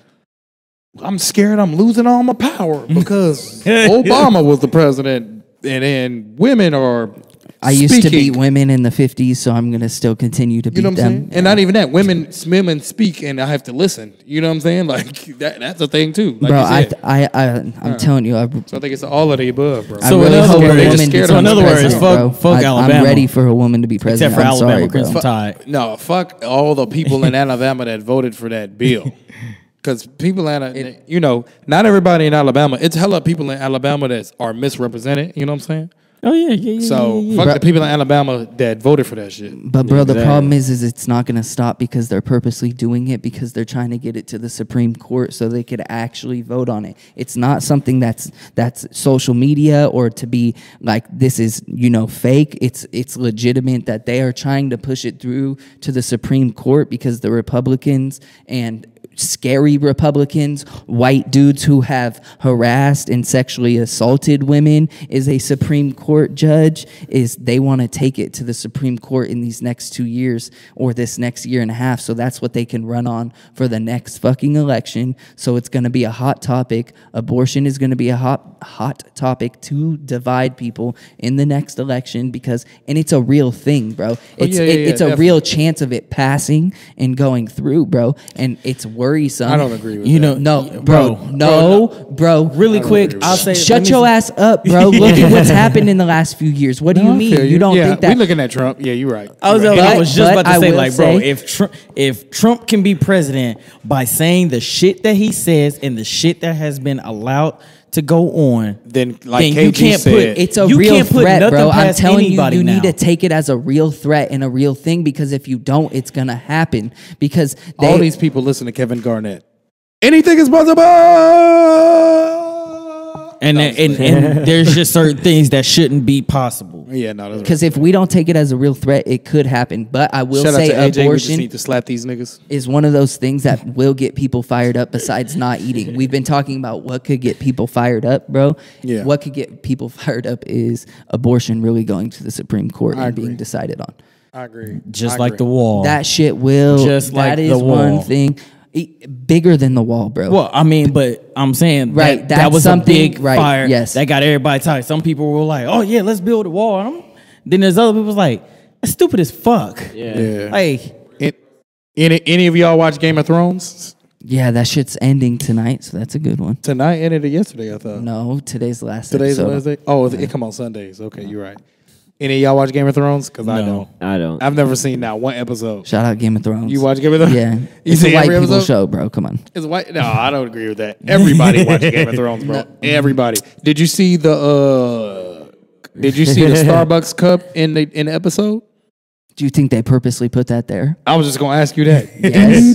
I'm scared I'm losing all my power because Obama was the president, and then women are. I used to speaking. beat women in the 50s, so I'm going to still continue to beat You know what I'm them. saying? And not even that. Women speak, and I have to listen. You know what I'm saying? Like that's a thing too. Like Bro, you said. I'm telling you, So I think it's all of the above, bro. I So in really other hope words- a They woman just scared becomes of in other words, president, fuck bro. Alabama. I'm ready for a woman to be president. Except for I'm Alabama sorry, Crimson bro. Tide. No, fuck all the people in Alabama that voted for that bill. Because people in, you know, not everybody in Alabama. It's hella people in Alabama that are misrepresented. You know what I'm saying? Oh yeah. So fuck the people in Alabama that voted for that shit. But bro, the Exactly. problem is it's not going to stop because they're purposely doing it because they're trying to get it to the Supreme Court so they could actually vote on it. It's not something that's social media or to be like this is, you know, fake. It's legitimate that they are trying to push it through to the Supreme Court because the Republicans and scary Republicans, white dudes who have harassed and sexually assaulted women is a Supreme Court judge, is they want to take it to the Supreme Court in these next 2 years or this next year and a half. So that's what they can run on for the next fucking election. So it's going to be a hot topic. Abortion is going to be a hot topic to divide people in the next election and it's a real thing, bro. It's a definitely. real chance of it passing and going through, bro. And it's worrisome. I don't agree with You that. know, No, bro. Really quick, agree with I'll that. say. Shut your ass up, bro. Look at what's happened in the last few years. What do you I mean? feel You don't yeah, think that? we looking at Trump? Yeah, you're right. I was, You're right. I was just But about to I say, will like, bro, say- if Trump can be president by saying the shit that he says and the shit that has been allowed to go on, Then, like then KG you can't said, put It's a you real can't put threat, nothing bro. I'm past telling you, anybody you need now. to take it as a real threat and a real thing because if you don't, it's gonna happen. Because all these people listen to Kevin Garnett. Anything is possible. and there's just certain things that shouldn't be possible. Yeah, no, that's Because if we don't take it as a real threat, it could happen. But I will Shout say out to AJ. We just abortion need to slap these niggas. is one of those things that will get people fired up besides not eating. We've been talking about what could get people fired up, bro. Yeah. What could get people fired up is abortion really going to the Supreme Court I and being agree. decided on. I agree. Just I like agree. the wall. That shit will. Just like that the is one wall. thing. Bigger than the wall, bro. Well, I mean, but I'm saying Right, that that's was a something- big right, fire. yes. That got everybody tight. Some people were like, "Oh yeah, let's build a wall." And then there's other people like, "That's stupid as fuck." Yeah. Like, Any of y'all watch Game of Thrones? Yeah, that shit's ending tonight, so that's a good one. Tonight ended it yesterday, I thought. No, today's the last Today's episode. Wednesday? Oh, it come on Sundays. Okay, you're right. Any of y'all watch Game of Thrones? Because I No. don't. I don't. I've never seen not one episode. Shout out Game of Thrones. You watch Game of Thrones? Yeah. You It's see a white every people episode? show, bro. Come on. It's white. No, I don't agree with that. Everybody watches Game of Thrones, bro. Everybody. Did you see the Starbucks cup in the episode? Do you think they purposely put that there? I was just gonna ask you that. Yes.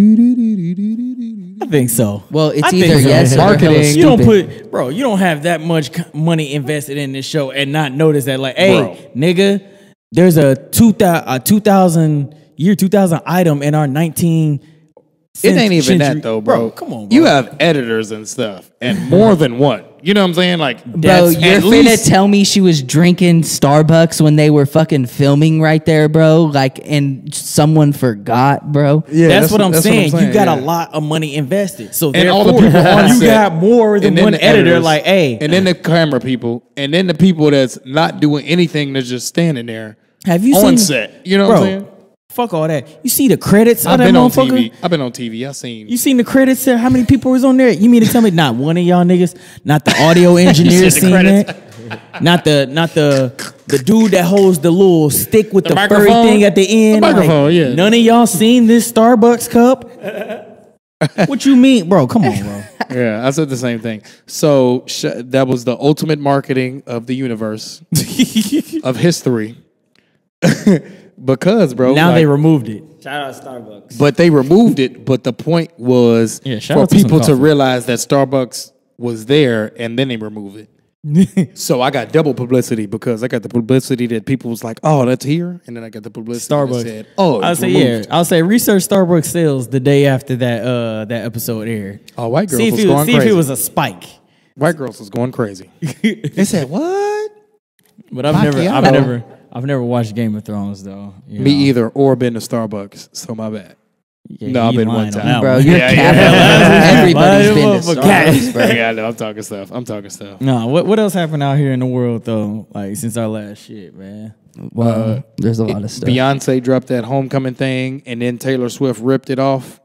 I think so. Well, it's I think either so. yes or they're hella Marketing. You don't stupid. put, bro. You don't have that much money invested in this show and not notice that, like, hey, Bro. nigga, there's a 2000 item in our 19. It ain't even that though, bro. Come on, bro. You have editors and stuff, and more than one. You know what I'm saying? Like, Bro, that's you're at finna least- tell me she was drinking Starbucks when they were fucking filming right there, bro? Like, and someone forgot, bro? Yeah, that's what I'm saying. You got yeah. a lot of money invested, so And all the therefore, people on you set, got more than and then one the editor. editors, Like, hey, and then the camera people, and then the people that's not doing anything, that's just standing there have you on seen set. You know bro, what I'm saying? fuck all that. You see the credits of I've that been on motherfucker? TV. I've been on TV. I've seen. You seen the credits there? How many people was on there? You mean to tell me not one of y'all niggas, not the audio engineer seen the seen credits. that? Not the dude that holds the little stick with the furry microphone? thing at the end. The microphone, yeah. None of y'all seen this Starbucks cup? What you mean, bro? Come on, bro. Yeah, I said the same thing. So that was the ultimate marketing of the universe of history. Because, bro, Now they like, removed it. Shout out Starbucks. but they removed it. But the point was Yeah, shout for out to some people to coffee. realize that Starbucks was there, and then they removed it. So I got double publicity because I got the publicity that people was like, "Oh, that's here," and then I got the publicity Starbucks. that said, "Oh, I'll it's say removed." I'll say research Starbucks sales the day after that episode aired. Oh, white girls See if was it going was, see crazy. if it was a spike. White girls was going crazy. They said, "What?" But I've never watched Game of Thrones though. You Me know. either, or been to Starbucks. So my bad. Yeah, No, I've you been lying one on time. that Bro, one. you're Yeah, capping. Everybody's been to Motherfucker. Starbucks, bro. Yeah, I know. I'm talking stuff. No, what else happened out here in the world though? Like since our last shit, man. Well, there's a lot of stuff. Beyonce dropped that homecoming thing, and then Taylor Swift ripped it off.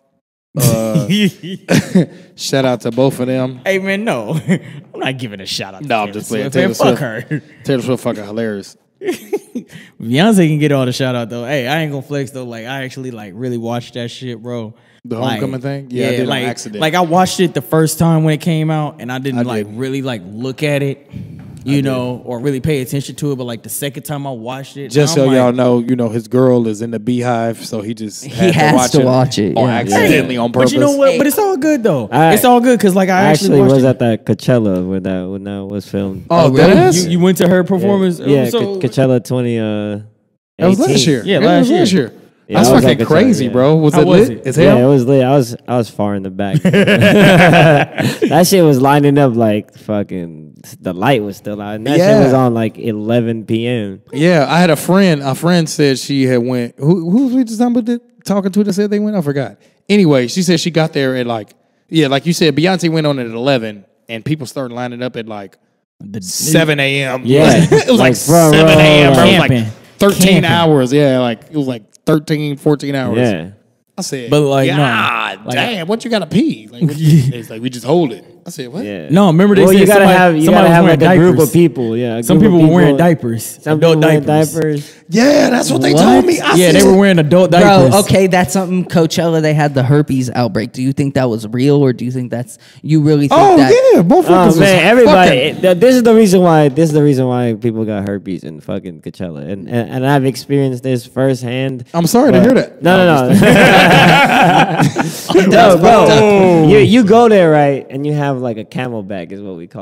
Shout out to both of them. Hey man, no, I'm not giving a shout out. To No, I'm Taylor just playing. Swift, man. Taylor Fuck Swift. her. Taylor Swift fucking hilarious. Beyonce can get all the shout out though. Hey, I ain't gonna flex though. Like I actually like really watched that shit, bro. The Like, homecoming thing? Yeah, I did on like, accident. Like I watched it the first time when it came out, and I didn't I like did. really like look at it, you know, or really pay attention to it. But like the second time I watched it, Just I'm so y'all like, know, his girl is in the beehive, so he just had has to watch it, on yeah. accidentally on purpose. But you know what? But it's all good though. I- It's all good because like I I actually watched was it. at that Coachella when that was filmed. Oh, really? that You went to her performance? Yeah, So- Coachella 20. That was last year. Yeah, that last was year. Yeah, That's I was fucking at Coachella, crazy, yeah. bro. Was How it was lit it? as Yeah, hell? it was lit. I was far in the back. That shit was lining up like fucking. The light was still out, and that Yeah. shit was on like 11 p.m. Yeah, I had a friend. A friend said she had went. Who was we just talking to that said they went? I forgot. Anyway, she said she got there at like you said, Beyonce went on at 11, and people started lining up at like 7 a.m. Yeah. it was like Like front 7 a.m. row, bro. It was like camping. 13 Camping. hours. Yeah, like it was like 13, 14 hours. Yeah. I said, But, like, no. God Like, damn, what you got to pee? Like, it's like we just hold it. I said, what? Yeah. No, remember they Well, said you gotta somebody, have somebody was wearing like a group diapers. of people. Yeah. a Some group of people were wearing diapers. Some Adult people wearing diapers. diapers. Yeah, that's what they told me. I Yeah, said, they were wearing adult diapers. Bro, okay, that's something. Coachella, they had the herpes outbreak. Do you think that was real, or do you think that's you really think Oh that? yeah, both Oh was man, everybody! fucking- This is the reason why. This is the reason why people got herpes in fucking Coachella, and I've experienced this firsthand. I'm sorry to hear that. No. No, bro. You go there right, and you have like a camelback is what we call it.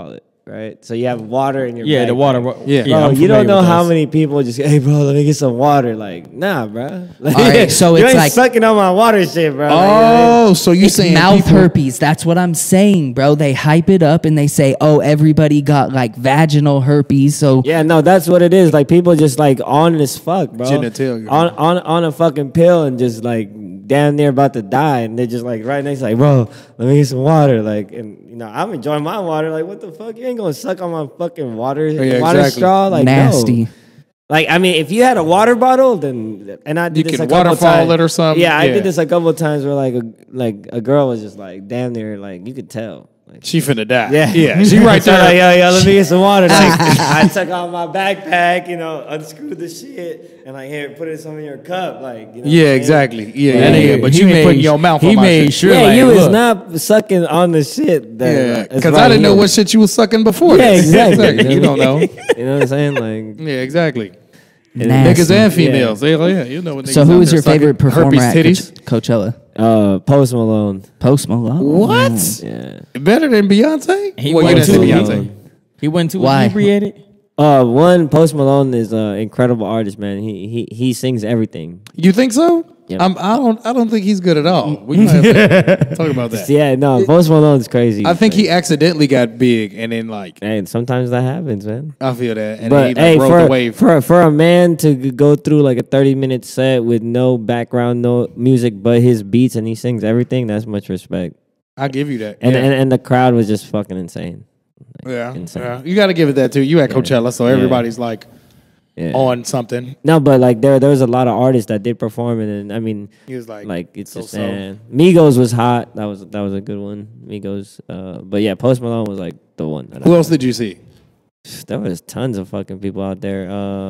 right? So you have water in your Yeah, the backpack. water. Yeah. Bro, I'm you don't familiar know with how those. many people just, hey, bro, let me get some water. Like, nah, bro. Like, All right, so you it's ain't like- sucking on my water shit, bro. Oh, so you It's saying mouth people, herpes. That's what I'm saying, bro. They hype it up and they say, "Oh, everybody got like vaginal herpes." So Yeah, no, that's what it is. Like people just like on as fuck, bro. Genitalia. On a fucking pill and just like damn near about to die, and they're just like right next, like, bro, let me get some water. Like, and you know, I'm enjoying my water. Like, what the fuck? You ain't gonna suck on my fucking water exactly. straw? Like, nasty. no. Like, I mean, if you had a water bottle, then and I did You this can a couple waterfall times. it or something. Yeah, I Yeah. did this a couple of times where like a girl was just like damn near like you could tell. Like, she finna die. yeah, Yeah. She right So there. like, yo, let me get some water. Like, I took out my backpack, you know, unscrewed the shit, and like, here, put it some in your cup, like, you know. Yeah, exactly. Yeah, That yeah, nigga, yeah. But he you ain't made- putting your mouth He on my made shit. sure. Yeah, like, you was look, not sucking on the shit. That, Yeah, it's because right I didn't know here. what shit you was sucking before. Yeah, this. exactly. You don't know. You know what I'm saying? Like, Yeah, exactly. Nasty. Niggas and females. They, yeah, you know what niggas So who out was there your favorite sucking. performer Herpes at titties? Coachella? Post Malone. Post Malone. What? Yeah. Better than Beyonce? He Well, you went didn't say to- Beyonce. he went too Why? inebriated. One, Post Malone is an incredible artist, man. He sings everything. You think so? Yep. I don't think he's good at all. We might have to talk about that. Yeah, no, Post Malone's crazy. I think he accidentally got big, and then like Hey, sometimes that happens, man. I feel that, and But he hey, like, rode the wave. for a man to go through like a 30-minute set with no background, no music but his beats, and he sings everything, that's much respect. I give you that. And yeah. and the crowd was just fucking insane. yeah, insane. yeah. You got to give it that too. You at Coachella, so everybody's like Yeah. on something. No, but like there was a lot of artists that did perform, and I mean, He was like, it's just so-so. man. Migos was hot. That was a good one. Migos. But yeah, Post Malone was like the one. Who else did you see There was tons of fucking people out there.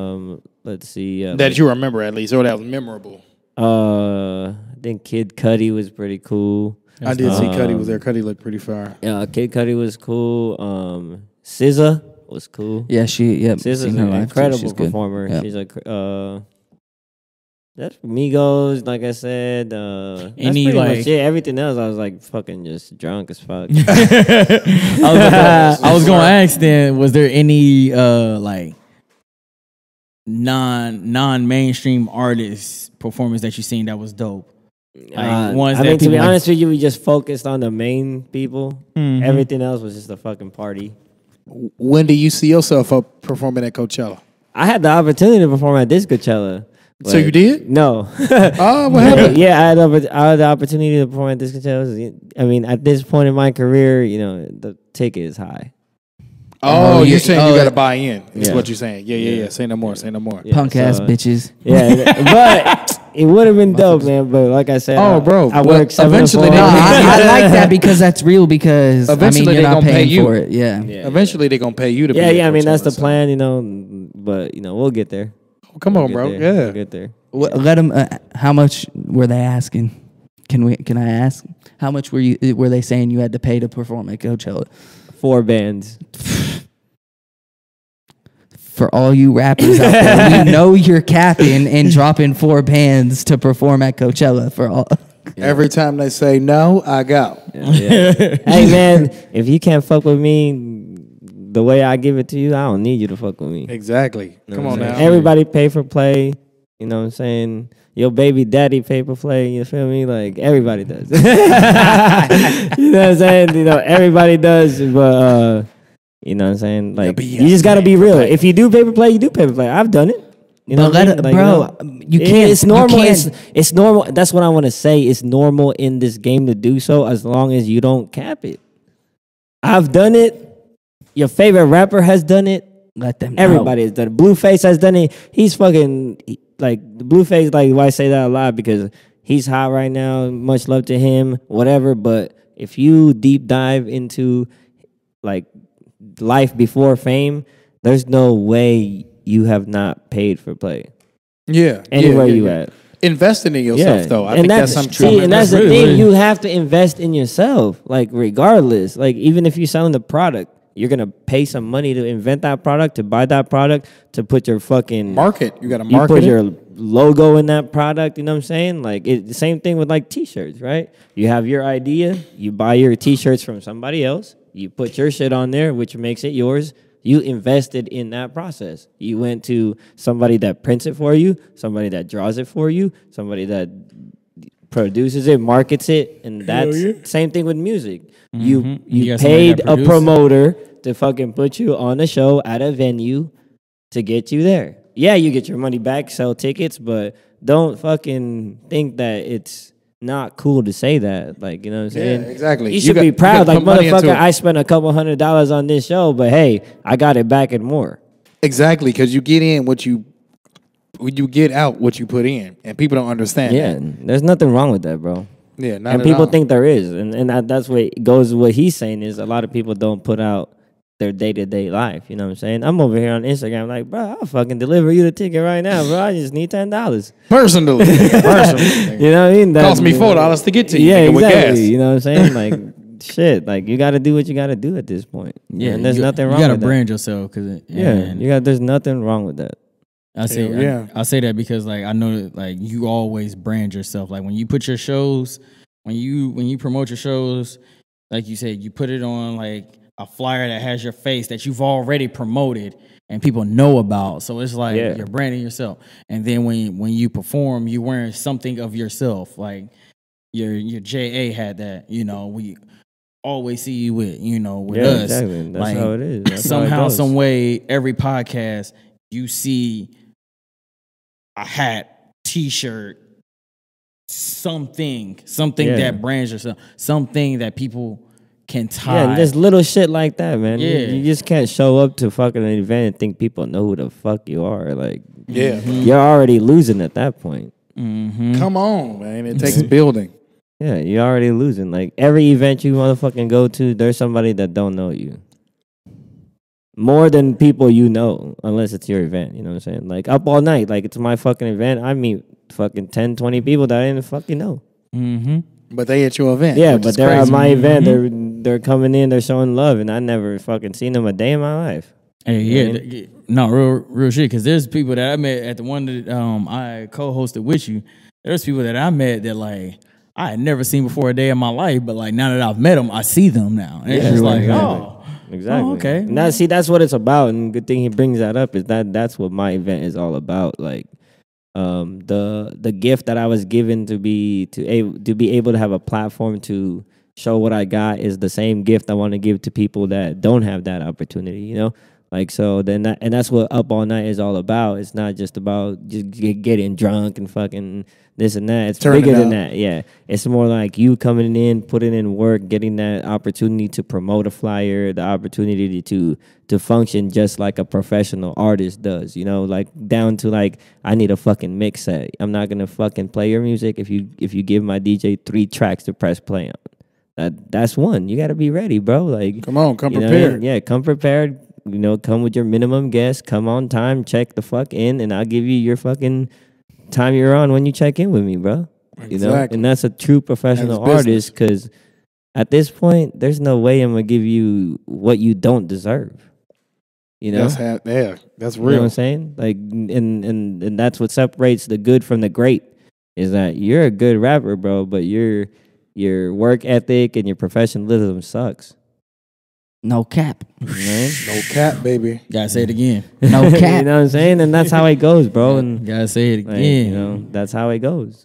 Let's see. that you remember at least, or that was memorable? I think Kid Cudi was pretty cool. I did see Cudi was there. Cudi looked pretty fire. Kid Cudi was cool. SZA was cool. Yeah, yep. SZA's seen an her live, too. incredible She's good. performer. Yep. She's that's Migos, like I said. That's Any, pretty like- much it. Everything else, I was like fucking just drunk as fuck. I was gonna ask then, was there any like non mainstream artist performance that you seen that was dope? Like ones I that mean, to be people like- honest with you, we just focused on the main people. Mhm. Everything else was just a fucking party. When do you see yourself up performing at Coachella? I had the opportunity to perform at this Coachella. So but you did? No. Oh, what happened? Yeah, I had the opportunity to perform at this Coachella. I mean, at this point in my career, you know, the ticket is high. Oh, you're saying you oh, got to buy in. Is Yeah. what you're saying. Yeah. Say no more. Say no more. Yeah, Punk ass so- bitches. Yeah, but it would have been dope, man. But like I said, Oh, bro, I but work 7 eventually to 4. they- No, I like that because that's real. Because Eventually I mean, they you're not gonna pay paying you. for it. Yeah. Yeah. Eventually, they're gonna pay you to. Yeah, be yeah. at I mean, that's Coachella, the so- plan, you know. But you know, we'll get there. Come on, We'll bro. get there. Yeah. We'll get there. Let them. How much were they asking? Can I ask? How much were they saying you had to pay to perform at Coachella? 4 bands. For all you rappers out there, we know you're capping and dropping 4 bands to perform at Coachella. For all. Every time they say no, I go. Yeah. Hey man, if you can't fuck with me the way I give it to you, I don't need you to fuck with me. Exactly. You know Come what on I'm now. saying? Everybody pay for play. You know what I'm saying? Your baby daddy pay for play. You feel me? Like everybody does. You know what I'm saying? You know everybody does, but you know what I'm saying? Like but you just gotta be real. If you do pay for play, you do pay for play. I've done it. You know But what I let mean? it- Like, bro, you know, you can't- It's you normal. can't- It's normal. That's what I want to say. It's normal in this game to do so, as long as you don't cap it. I've done it. Your favorite rapper has done it. Let them. know. Everybody has done it. Blueface has done it. He's fucking like Blueface. Like, why I say that a lot? Because he's hot right now. Much love to him. Whatever. But if you deep dive into like life before fame, there's no way you have not paid for play. Yeah. Anywhere you at. Investing in yourself, though. I and think that's something. see, and that's the really thing. what it You have to invest in yourself, like regardless. Like even if you're selling the product, you're gonna pay some money to invent that product, to buy that product, to put your fucking market. You got to You market put it. your logo in that product. You know what I'm saying? Like the same thing with like t-shirts, right? You have your idea, you buy your t-shirts from somebody else, You put your shit on there, which makes it yours. You invested in that process. You went to somebody that prints it for you, somebody that draws it for you, somebody that produces it, markets it, and that's same thing with music. You got somebody paid that a produce promoter to fucking put you on a show at a venue to get you there. Yeah, you get your money back, sell tickets, but don't fucking think that it's not cool to say that. Like, you know what I'm saying? Yeah, exactly. You should be you proud. gotta Like, put money into motherfucker, it. I spent a couple $100 on this show, but hey, I got it back and more. Exactly, because you get in what you get out what you put in, and people don't understand. Yeah, that. there's nothing wrong with that, bro. Yeah, not And at people all. think there is, and that's what goes. What he's saying is a lot of people don't put out their day-to-day life. You know what I'm saying? I'm over here on Instagram like, bro, I'll fucking deliver you the ticket right now, bro. I just need $10. Personally. You know what I mean? Cost me $4 to get to you. Yeah, nigga, with exactly. gas. You know what I'm saying? Like, shit. Like, you got to do what you got to do at this point. Yeah, and there's nothing wrong You gotta with brand yourself because There's nothing wrong with that. I say Hell yeah. I say that because like I know that like you always brand yourself. Like when you put your shows, when you promote your shows, like you said, you put it on like a flyer that has your face that you've already promoted and people know about. So it's like you're branding yourself. And then when you perform, you're wearing something of yourself. Like your JA had that, you know, we always see you with, you know, with us. Exactly. That's like, how it is. That's how it somehow, goes. some way, every podcast you see a hat, t-shirt, something that brands yourself, something that people can tie. Yeah, just little shit like that, man. Yeah. You just can't show up to fucking an event and think people know who the fuck you are. Like, Yeah. you're already losing at that point. Come on, man. It takes building. Yeah, you're already losing. Like, every event you motherfucking go to, there's somebody that don't know you. More than people you know, unless it's your event, you know what I'm saying? Like, Up All Night, like, it's my fucking event. I meet fucking 10, 20 people that I didn't fucking know. But they at your event. Yeah, which but is they're at crazy. my event. They're coming in, they're showing love, and I never fucking seen them a day in my life. Hey, yeah, no, real shit. Because there's people that I met at the one that I co-hosted with you. There's people that I met that like I had never seen before a day in my life, but like now that I've met them, I see them now. And it's just like, Exactly. Oh, okay. Now, see, that's what it's about, and good thing he brings that up is that's what my event is all about. Like, the gift that I was given to be able to have a platform to show what I got is the same gift I want to give to people that don't have that opportunity. You know, like so. Then that's what Up All Night is all about. It's not just about just getting drunk and fucking this and that. It's bigger than that. Yeah, it's more like you coming in, putting in work, getting that opportunity to promote a flyer, the opportunity to function just like a professional artist does. You know, like down to like I need a fucking mix set. I'm not gonna fucking play your music if you give my DJ 3 tracks to press play on. That's one. You got to be ready, bro. Like, Come on, come you know prepared. what I mean? Yeah, come prepared. You know, come with your minimum guest. Come on time. Check the fuck in, and I'll give you your fucking time you're on when you check in with me, bro. You know, Exactly. and that's a true professional That's artist because at this point, there's no way I'm gonna give you what you don't deserve. You know, That's that's you know what real. I'm saying? Like, and that's what separates the good from the great is that you're a good rapper, bro, but your work ethic and your professionalism sucks. No cap. You know? No cap, baby. Gotta say it again. No You cap. know what I'm saying? And that's how it goes, bro. And Gotta say it like, again. you know, that's how it goes.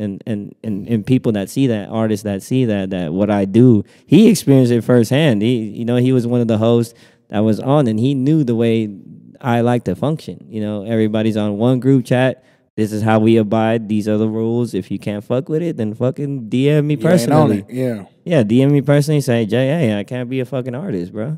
And people that see that, artists that see that what I do, he experienced it firsthand. He was one of the hosts that was on, and he knew the way I like to function. You know, everybody's on one group chat. This is how we abide. These are the rules. If you can't fuck with it, then fucking DM me You ain't on personally. it. Yeah. Yeah, DM me personally. Say, Jay, hey, I can't be a fucking artist, bro.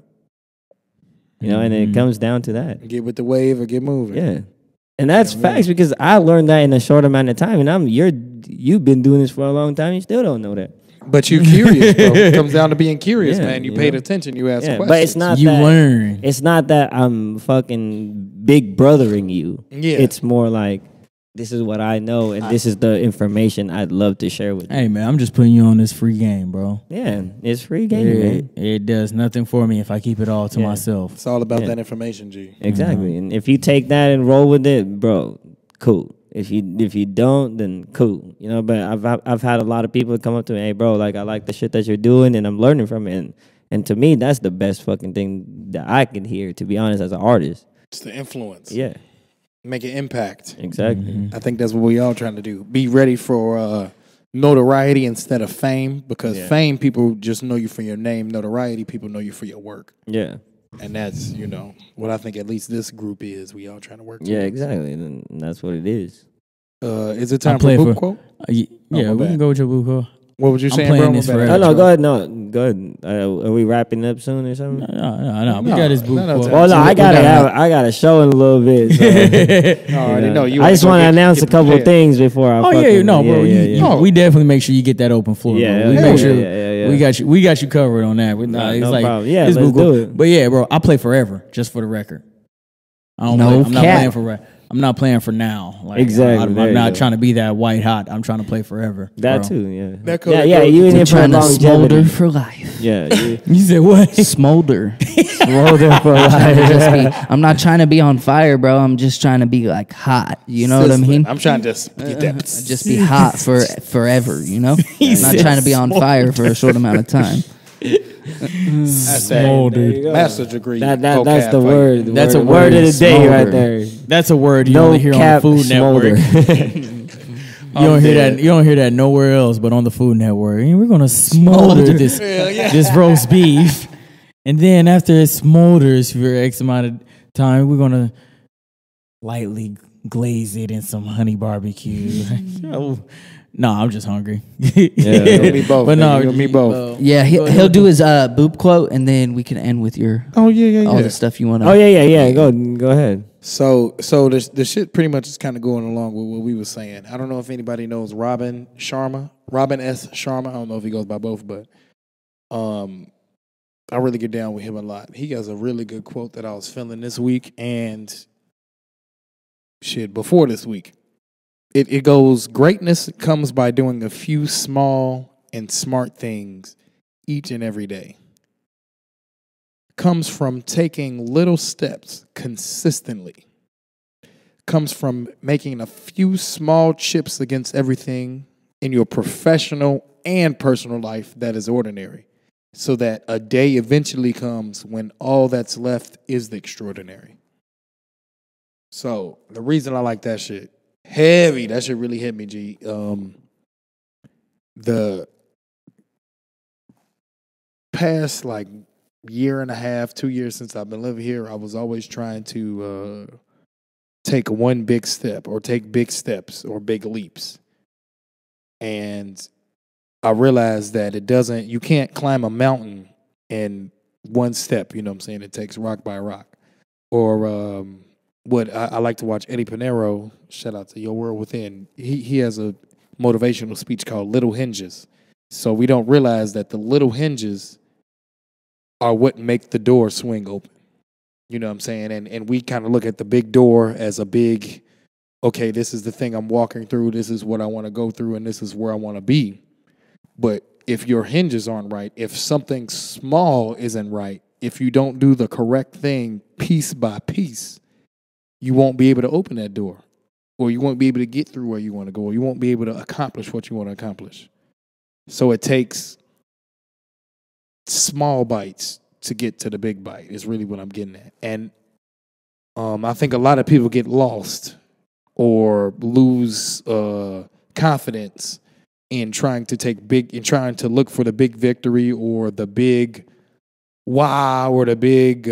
You know, and it comes down to that. Get with the wave or get moving. Yeah, and that's facts because I learned that in a short amount of time, and you've been doing this for a long time. You still don't know that. But you curious, bro. It comes down to being curious, Yeah, man. You you paid know. attention. You asked Yeah, questions. but it's not You that, learn. It's not that I'm fucking big brothering you. Yeah. It's more like this is what I know, and this is the information I'd love to share with you. Hey man, I'm just putting you on this free game, bro. Yeah, it's free game, man. It does nothing for me if I keep it all to Yeah. myself. It's all about Yeah. that information, G. Exactly. And if you take that and roll with it, bro, cool. If you don't, then cool. You know, but I've had a lot of people come up to me, hey bro, like I like the shit that you're doing and I'm learning from it. And to me, that's the best fucking thing that I can hear, to be honest, as an artist. It's the influence. Yeah, Make an impact. exactly. I think that's what we all trying to do. Be ready for notoriety instead of fame, because fame, people just know you for your name. Notoriety, people know you for your work. Yeah. And that's, what I think at least this group is. We all trying to work Yeah, towards. exactly. And that's what it is. Is it time I for play a boop for- quote? Yeah, my we bad. can go with your boo quote. What was you saying, playing bro? this My bad. forever. Oh, no, go ahead. No, go ahead. Are we wrapping up soon or something? No. We got his boo no, quote. Well, no, I got a show in a little bit. So, I already know. You I just want to wanna go announce get a couple of prepared. things before I. Oh fucking, no, bro. Yeah. We definitely make sure you get that open floor. Yeah, bro. We yeah, make yeah, sure yeah. we got you covered on that. It's no like problem. Yeah, it's let's boo quote. do it. But yeah, bro, I play forever, just for the record. I'm No not cap. playing for. I'm not playing for now. Like, Exactly, I'm there you not go. trying to be that white hot. I'm trying to play forever. That bro. too. Yeah. That could- yeah. that Yeah. could- You in We're here for trying to longevity. smolder for life. Yeah. You said what? Smolder. Smolder for life. I'm not trying to be on fire, bro. I'm just trying to be like hot. You know what I mean? I'm trying to get that. Just be hot for forever. You know, I'm not trying to be on fire for a short amount of time. That's Smolder. that master's degree. That's vocab the for you. word. That's a word of word, the day smolder. right there. That's a word you No only hear on the cap Food smolder. Network. You don't hear that. You don't hear that nowhere else, but on the Food Network. And we're gonna smolder this roast beef, and then after it smolders for X amount of time, we're gonna lightly glaze it in some honey barbecue. No, I'm just hungry. You and me both. But no, you and me both. Yeah, he'll do his boop quote, and then we can end with your Oh yeah. all the stuff you want to. Oh yeah. Go ahead. So the shit pretty much is kind of going along with what we were saying. I don't know if anybody knows Robin S. Sharma. I don't know if he goes by both, but I really get down with him a lot. He has a really good quote that I was feeling this week and before this week. It goes, greatness comes by doing a few small and smart things each and every day. Comes from taking little steps consistently. Comes from making a few small chips against everything in your professional and personal life that is ordinary, so that a day eventually comes when all that's left is the extraordinary. So the reason I like that shit, heavy, that shit really hit me, G. The past like year and a half, 2 years since I've been living here, I was always trying to take one big step or take big steps or big leaps. And I realized that you can't climb a mountain in one step, you know what I'm saying? It takes rock by rock. Or what I like to watch Eddie Pinero, shout out to Your World Within. He has a motivational speech called Little Hinges. So we don't realize that the little hinges are what make the door swing open. You know what I'm saying? And we kind of look at the big door as a big, okay, this is the thing I'm walking through, this is what I want to go through, and this is where I want to be. But if your hinges aren't right, if something small isn't right, if you don't do the correct thing piece by piece, you won't be able to open that door, or you won't be able to get through where you want to go, or you won't be able to accomplish what you want to accomplish. So it takes small bites to get to the big bite is really what I'm getting at. And I think a lot of people get lost or lose confidence in trying to look for the big victory or the big wow or the big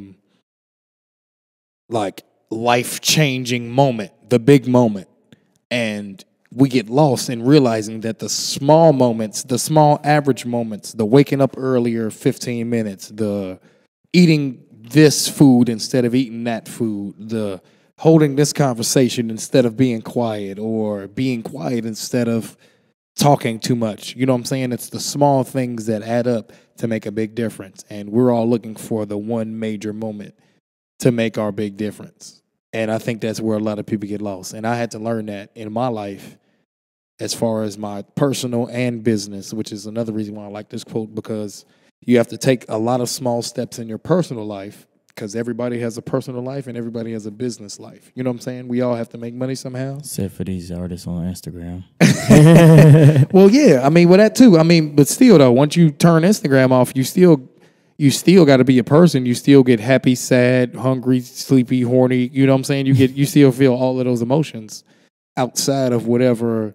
like life-changing moment, the big moment. And we get lost in realizing that the small moments, the small average moments, the waking up earlier 15 minutes, the eating this food instead of eating that food, the holding this conversation instead of being quiet, or being quiet instead of talking too much. You know what I'm saying? It's the small things that add up to make a big difference. And we're all looking for the one major moment to make our big difference. And I think that's where a lot of people get lost. And I had to learn that in my life as far as my personal and business, which is another reason why I like this quote, because you have to take a lot of small steps in your personal life, because everybody has a personal life and everybody has a business life. You know what I'm saying? We all have to make money somehow. Except for these artists on Instagram. Well, yeah. I mean, well, that too. I mean, but still, though, once you turn Instagram off, you still you still got to be a person. You still get happy, sad, hungry, sleepy, horny. You know what I'm saying? You still feel all of those emotions outside of whatever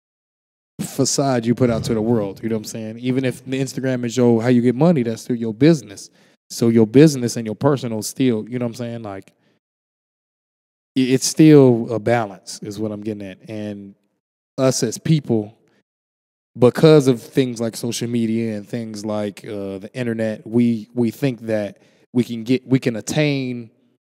facade you put out to the world. You know what I'm saying? Even if the Instagram is how you get money, that's still your business. So your business and your personal still, you know what I'm saying? Like, it's still a balance is what I'm getting at. And us as people, because of things like social media and things like the internet, we think that we can attain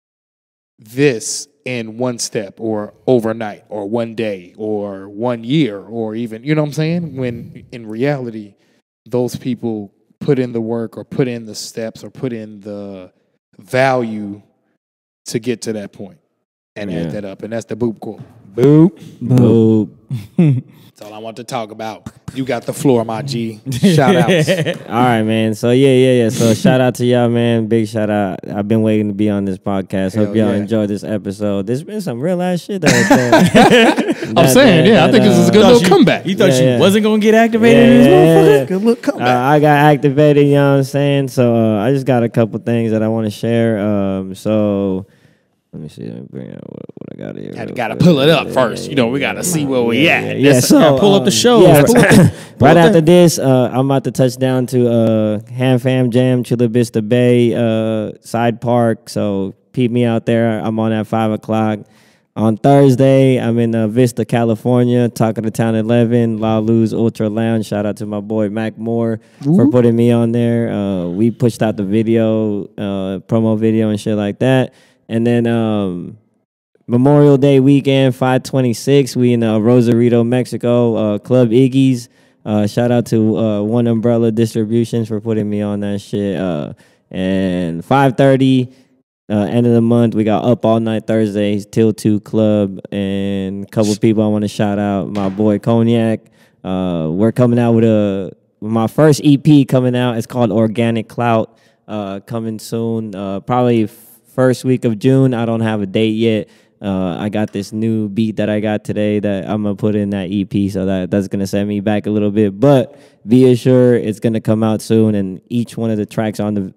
this in one step or overnight or one day or 1 year or even, you know what I'm saying? When in reality, those people put in the work or put in the steps or put in the value to get to that point and add that up. And that's the Boop quote. Boop. Boop. That's all I want to talk about. You got the floor, my G. Shout outs. All right, man. So yeah. So shout out to y'all, man. Big shout out. I've been waiting to be on this podcast. Hope y'all enjoyed this episode. There's been some real ass shit that I'm saying, I think this is a good little comeback. You thought you wasn't gonna get activated in this motherfucker? Good little comeback. I got activated, you know what I'm saying? So I just got a couple things that I want to share. So let me see. Let me bring out what I got here. Got to pull it up first. You know, we got to see where we at. Yeah, so pull up the show. Right after this, I'm about to touch down to Ham Fam Jam, Chula Vista Bay, Side Park. So peep me out there. I'm on at 5 o'clock. On Thursday, I'm in Vista, California, Talk of the Town 11, La Luz Ultra Lounge. Shout out to my boy Mac Moore for putting me on there. We pushed out the video, promo video and shit like that. And then Memorial Day weekend, 5/26, we in Rosarito, Mexico, Club Iggy's. Shout out to One Umbrella Distributions for putting me on that shit. And 5:30, end of the month, we got Up All Night Thursdaze, Till 2 Club, and a couple people I want to shout out. My boy Kogniak. We're coming out with my first EP coming out. It's called Organic Clout. Coming soon, probably first week of June. I don't have a date yet. I got this new beat that I got today that I'm gonna put in that EP, so that's gonna set me back a little bit. But be assured, it's gonna come out soon, and each one of the tracks on the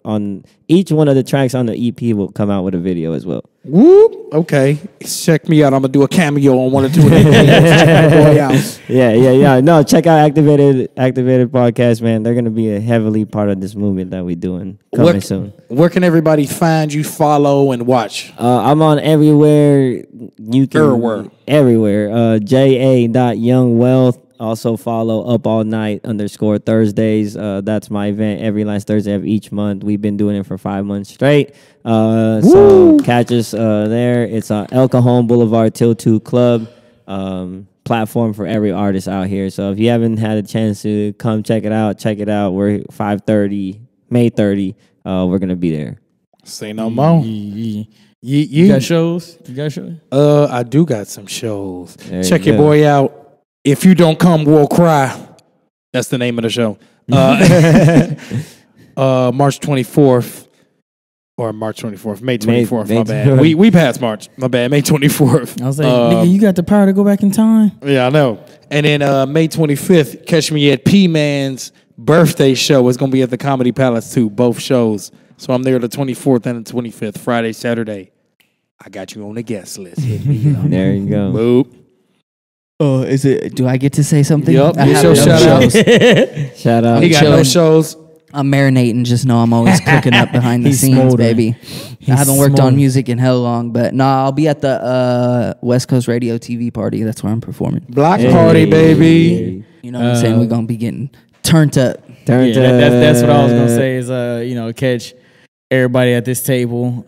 EP will come out with a video as well. Whoop. Okay. Check me out. I'm gonna do a cameo on 1 or 2 of them. Check my boy out. Yeah. No, check out Activated Podcast, man. They're gonna be a heavily part of this movement that we're doing coming soon. Where can everybody find you, follow, and watch? I'm on everywhere. You can everywhere. JA.YoungWealth. Also follow Up All Night _Thursdaze. That's my event every last Thursday of each month. We've been doing it for 5 months straight. So catch us there. It's on El Cajon Boulevard Till 2 Club. Platform for every artist out here. So if you haven't had a chance to come check it out. We're 5:30, May 30. We're gonna be there. Say no more. You got shows? I do got some shows. Check your boy out. If you don't come, we'll cry. That's the name of the show. March 24th. Or March 24th. May 24th, my bad. We passed March. My bad. May 24th. I was like, nigga, you got the power to go back in time? Yeah, I know. And then May 25th, catch me at P-Man's birthday show. It's going to be at the Comedy Palace, too. Both shows. So I'm there the 24th and the 25th, Friday, Saturday. I got you on the guest list. Hit me up. There you go. Boop. Oh, is it? Do I get to say something? Yup. I It's have your no shout out. shows. Shout out. He got no shows. I'm marinating. Just know I'm always cooking up behind the He's scenes, smoldering. baby. I haven't worked on music in hell long, but no, I'll be at the West Coast Radio TV party. That's where I'm performing. Block party, baby. You know what I'm saying? We're gonna be getting turned up. That's what I was gonna say. Is catch everybody at this table.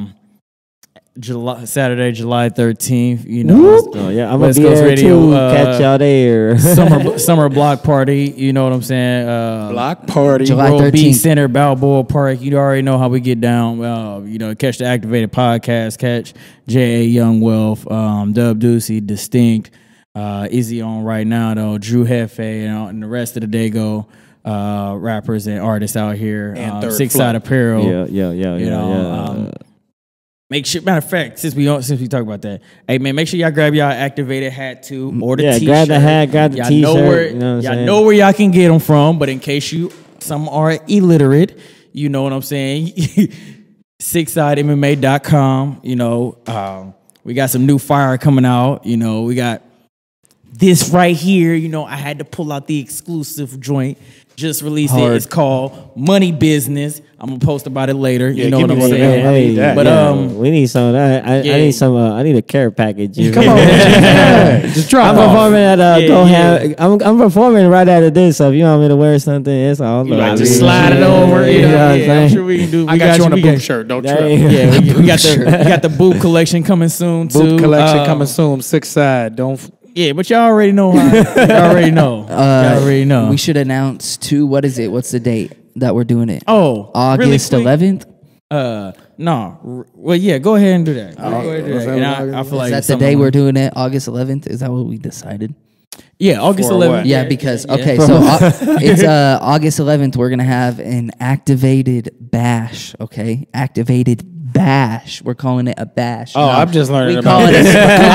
Saturday, July 13th. You know, Oh, yeah, I'm West gonna be Coast there Radio, too. Catch y'all there. summer block party. You know what I'm saying? Block party. July World Beach 13th. Center, Balboa Park. You already know how we get down. Catch the Activated Podcast. Catch J.A. YoungWealth, Dub Deucey, Distinct, Izzy on right now though. Drew Hefe, and the rest of the Dago rappers and artists out here. And Six Side Apparel. Yeah. Make sure. Matter of fact, since we talk about that, hey man, make sure y'all grab y'all Activated hat too, or the T-shirt. grab the hat, grab the y'all T-shirt. Know where, you know what I'm saying? know where y'all can get them from. But in case some are illiterate, You know what I'm saying? SixSideMMA.com. You know, we got some new fire coming out. You know, we got this right here. You know, I had to pull out the exclusive joint. Just released it. It's called Money Business. I'm gonna post about it later. Yeah, you know give what me I'm one of saying? them. I need that. But we need some of that. I need some. I need a care package. Come on, just drop I'm off. performing at I'm performing right after this. So if you want me to wear something, it's all right, just slide it over. You know what I'm I'm saying? sure we can do. I got you on a boot shirt. Don't trip. Yeah, we got the boot collection coming soon too. Boot collection coming soon. 6 Side. Don't. Yeah, but y'all already know how. Y'all already know. Y'all already know. We should announce too. What is it? What's the date that we're doing it? Oh, August really quick? 11th. No. Well, yeah. Go ahead and do that. Go ahead and do that. And I feel like Is that the day we're doing it? August 11th. Is that what we decided? Yeah, August For 11th. what? Yeah, because okay, so it's August 11th. We're gonna have an activated bash. Okay, activated bash. We're calling it a bash. Oh, I'm just learning We about call it, this.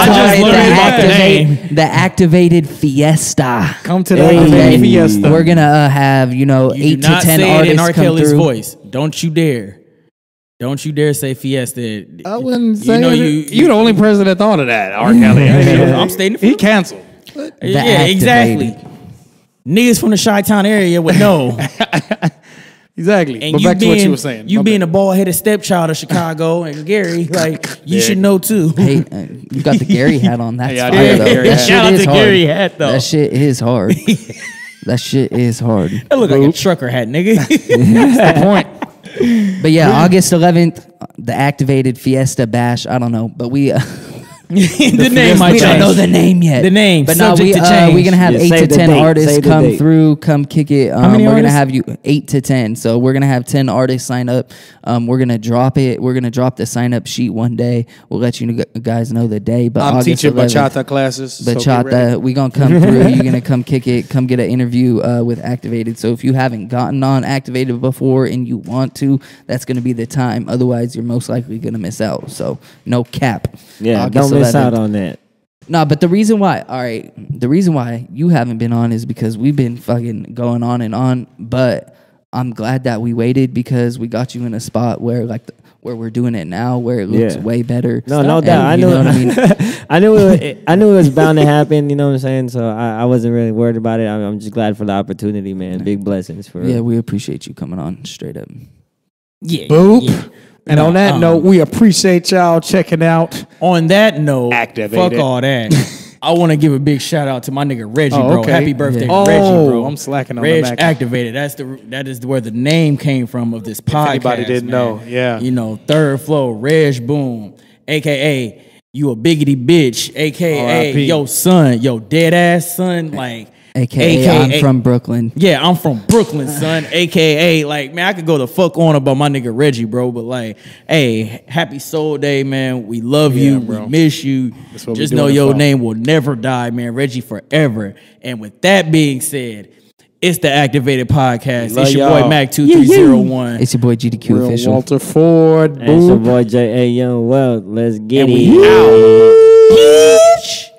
the activated fiesta. Come to the activated fiesta. We're gonna have You 8 do to not 10 say it artists in R. come Kelly's through. voice. Don't you dare. Don't you dare say Fiesta. I wouldn't say you the only person that thought of that, R. Kelly. I'm stating He canceled. Yeah, exactly. activated. Niggas from the Chi-Town area would know. Exactly. And But you back to what you were saying. You My being bad. a bald-headed stepchild of Chicago and Gary, like you should know too. Hey, you got the Gary hat on. That's Yeah, I fire, do. though. Gary That hat. shit Shout out is to hard. Gary hat though. That shit is hard. That shit is hard. That look like a trucker hat, nigga. That's the point. But yeah, August 11th, the activated Fiesta Bash. I don't know, but we the name might we don't change. know the name yet. The name, but no, subject to change. we're gonna have Yeah, 8 to save the 10 date, artists save the come date. through, come kick it. many We're gonna artists? have you 8 to 10. So we're gonna have 10 artists sign up. We're gonna drop it. We're gonna drop the sign up sheet one day. We'll let you guys know the day. But I'm August teaching 11th, bachata classes. so get ready. Bachata, we gonna come through. You're gonna come kick it. Come get an interview with Activated. So if you haven't gotten on Activated before and you want to, that's gonna be the time. Otherwise, you're most likely gonna miss out. So no cap. Yeah, August don't miss 11th. out on that. No, but the reason why you haven't been on is because we've been fucking going on and on. But I'm glad that we waited because we got you in a spot where where we're doing it now, where it looks Yeah. way better. No And doubt. I you knew. know what I mean? I knew it was bound to happen. You know what I'm saying? So I wasn't really worried about it. I'm just glad for the opportunity, man. Big blessings for Yeah, we appreciate you coming on straight up. Yeah. Boop. yeah. And on that note, we appreciate y'all checking out. On that note, Activated. fuck all that. I want to give a big shout out to my nigga Reggie, Oh, bro. okay. Happy birthday, Yeah. Reggie, Oh, bro. I'm slacking on Reg the back. Activated. That is where the name came from of this podcast. anybody didn't man. know, yeah. You know, third floor, Reg Boom, aka you a biggity bitch, aka R.I.P. yo son, yo dead ass son, like AKA, I'm from Brooklyn. Yeah, I'm from Brooklyn, son. AKA, like, man, I could go the fuck on about my nigga Reggie, bro. But like, hey, happy Soul Day, man. We love you. bro. We miss you. That's what we Just doing know it your for. name will never die, man. Reggie forever. And with that being said, it's the Activated Podcast. Love It's your y'all. boy Mac 2301. It's your boy GDQ Real official. Walter Ford. And it's your Boop. boy J.A. Young Wealth. Let's get And it. we out. Bitch.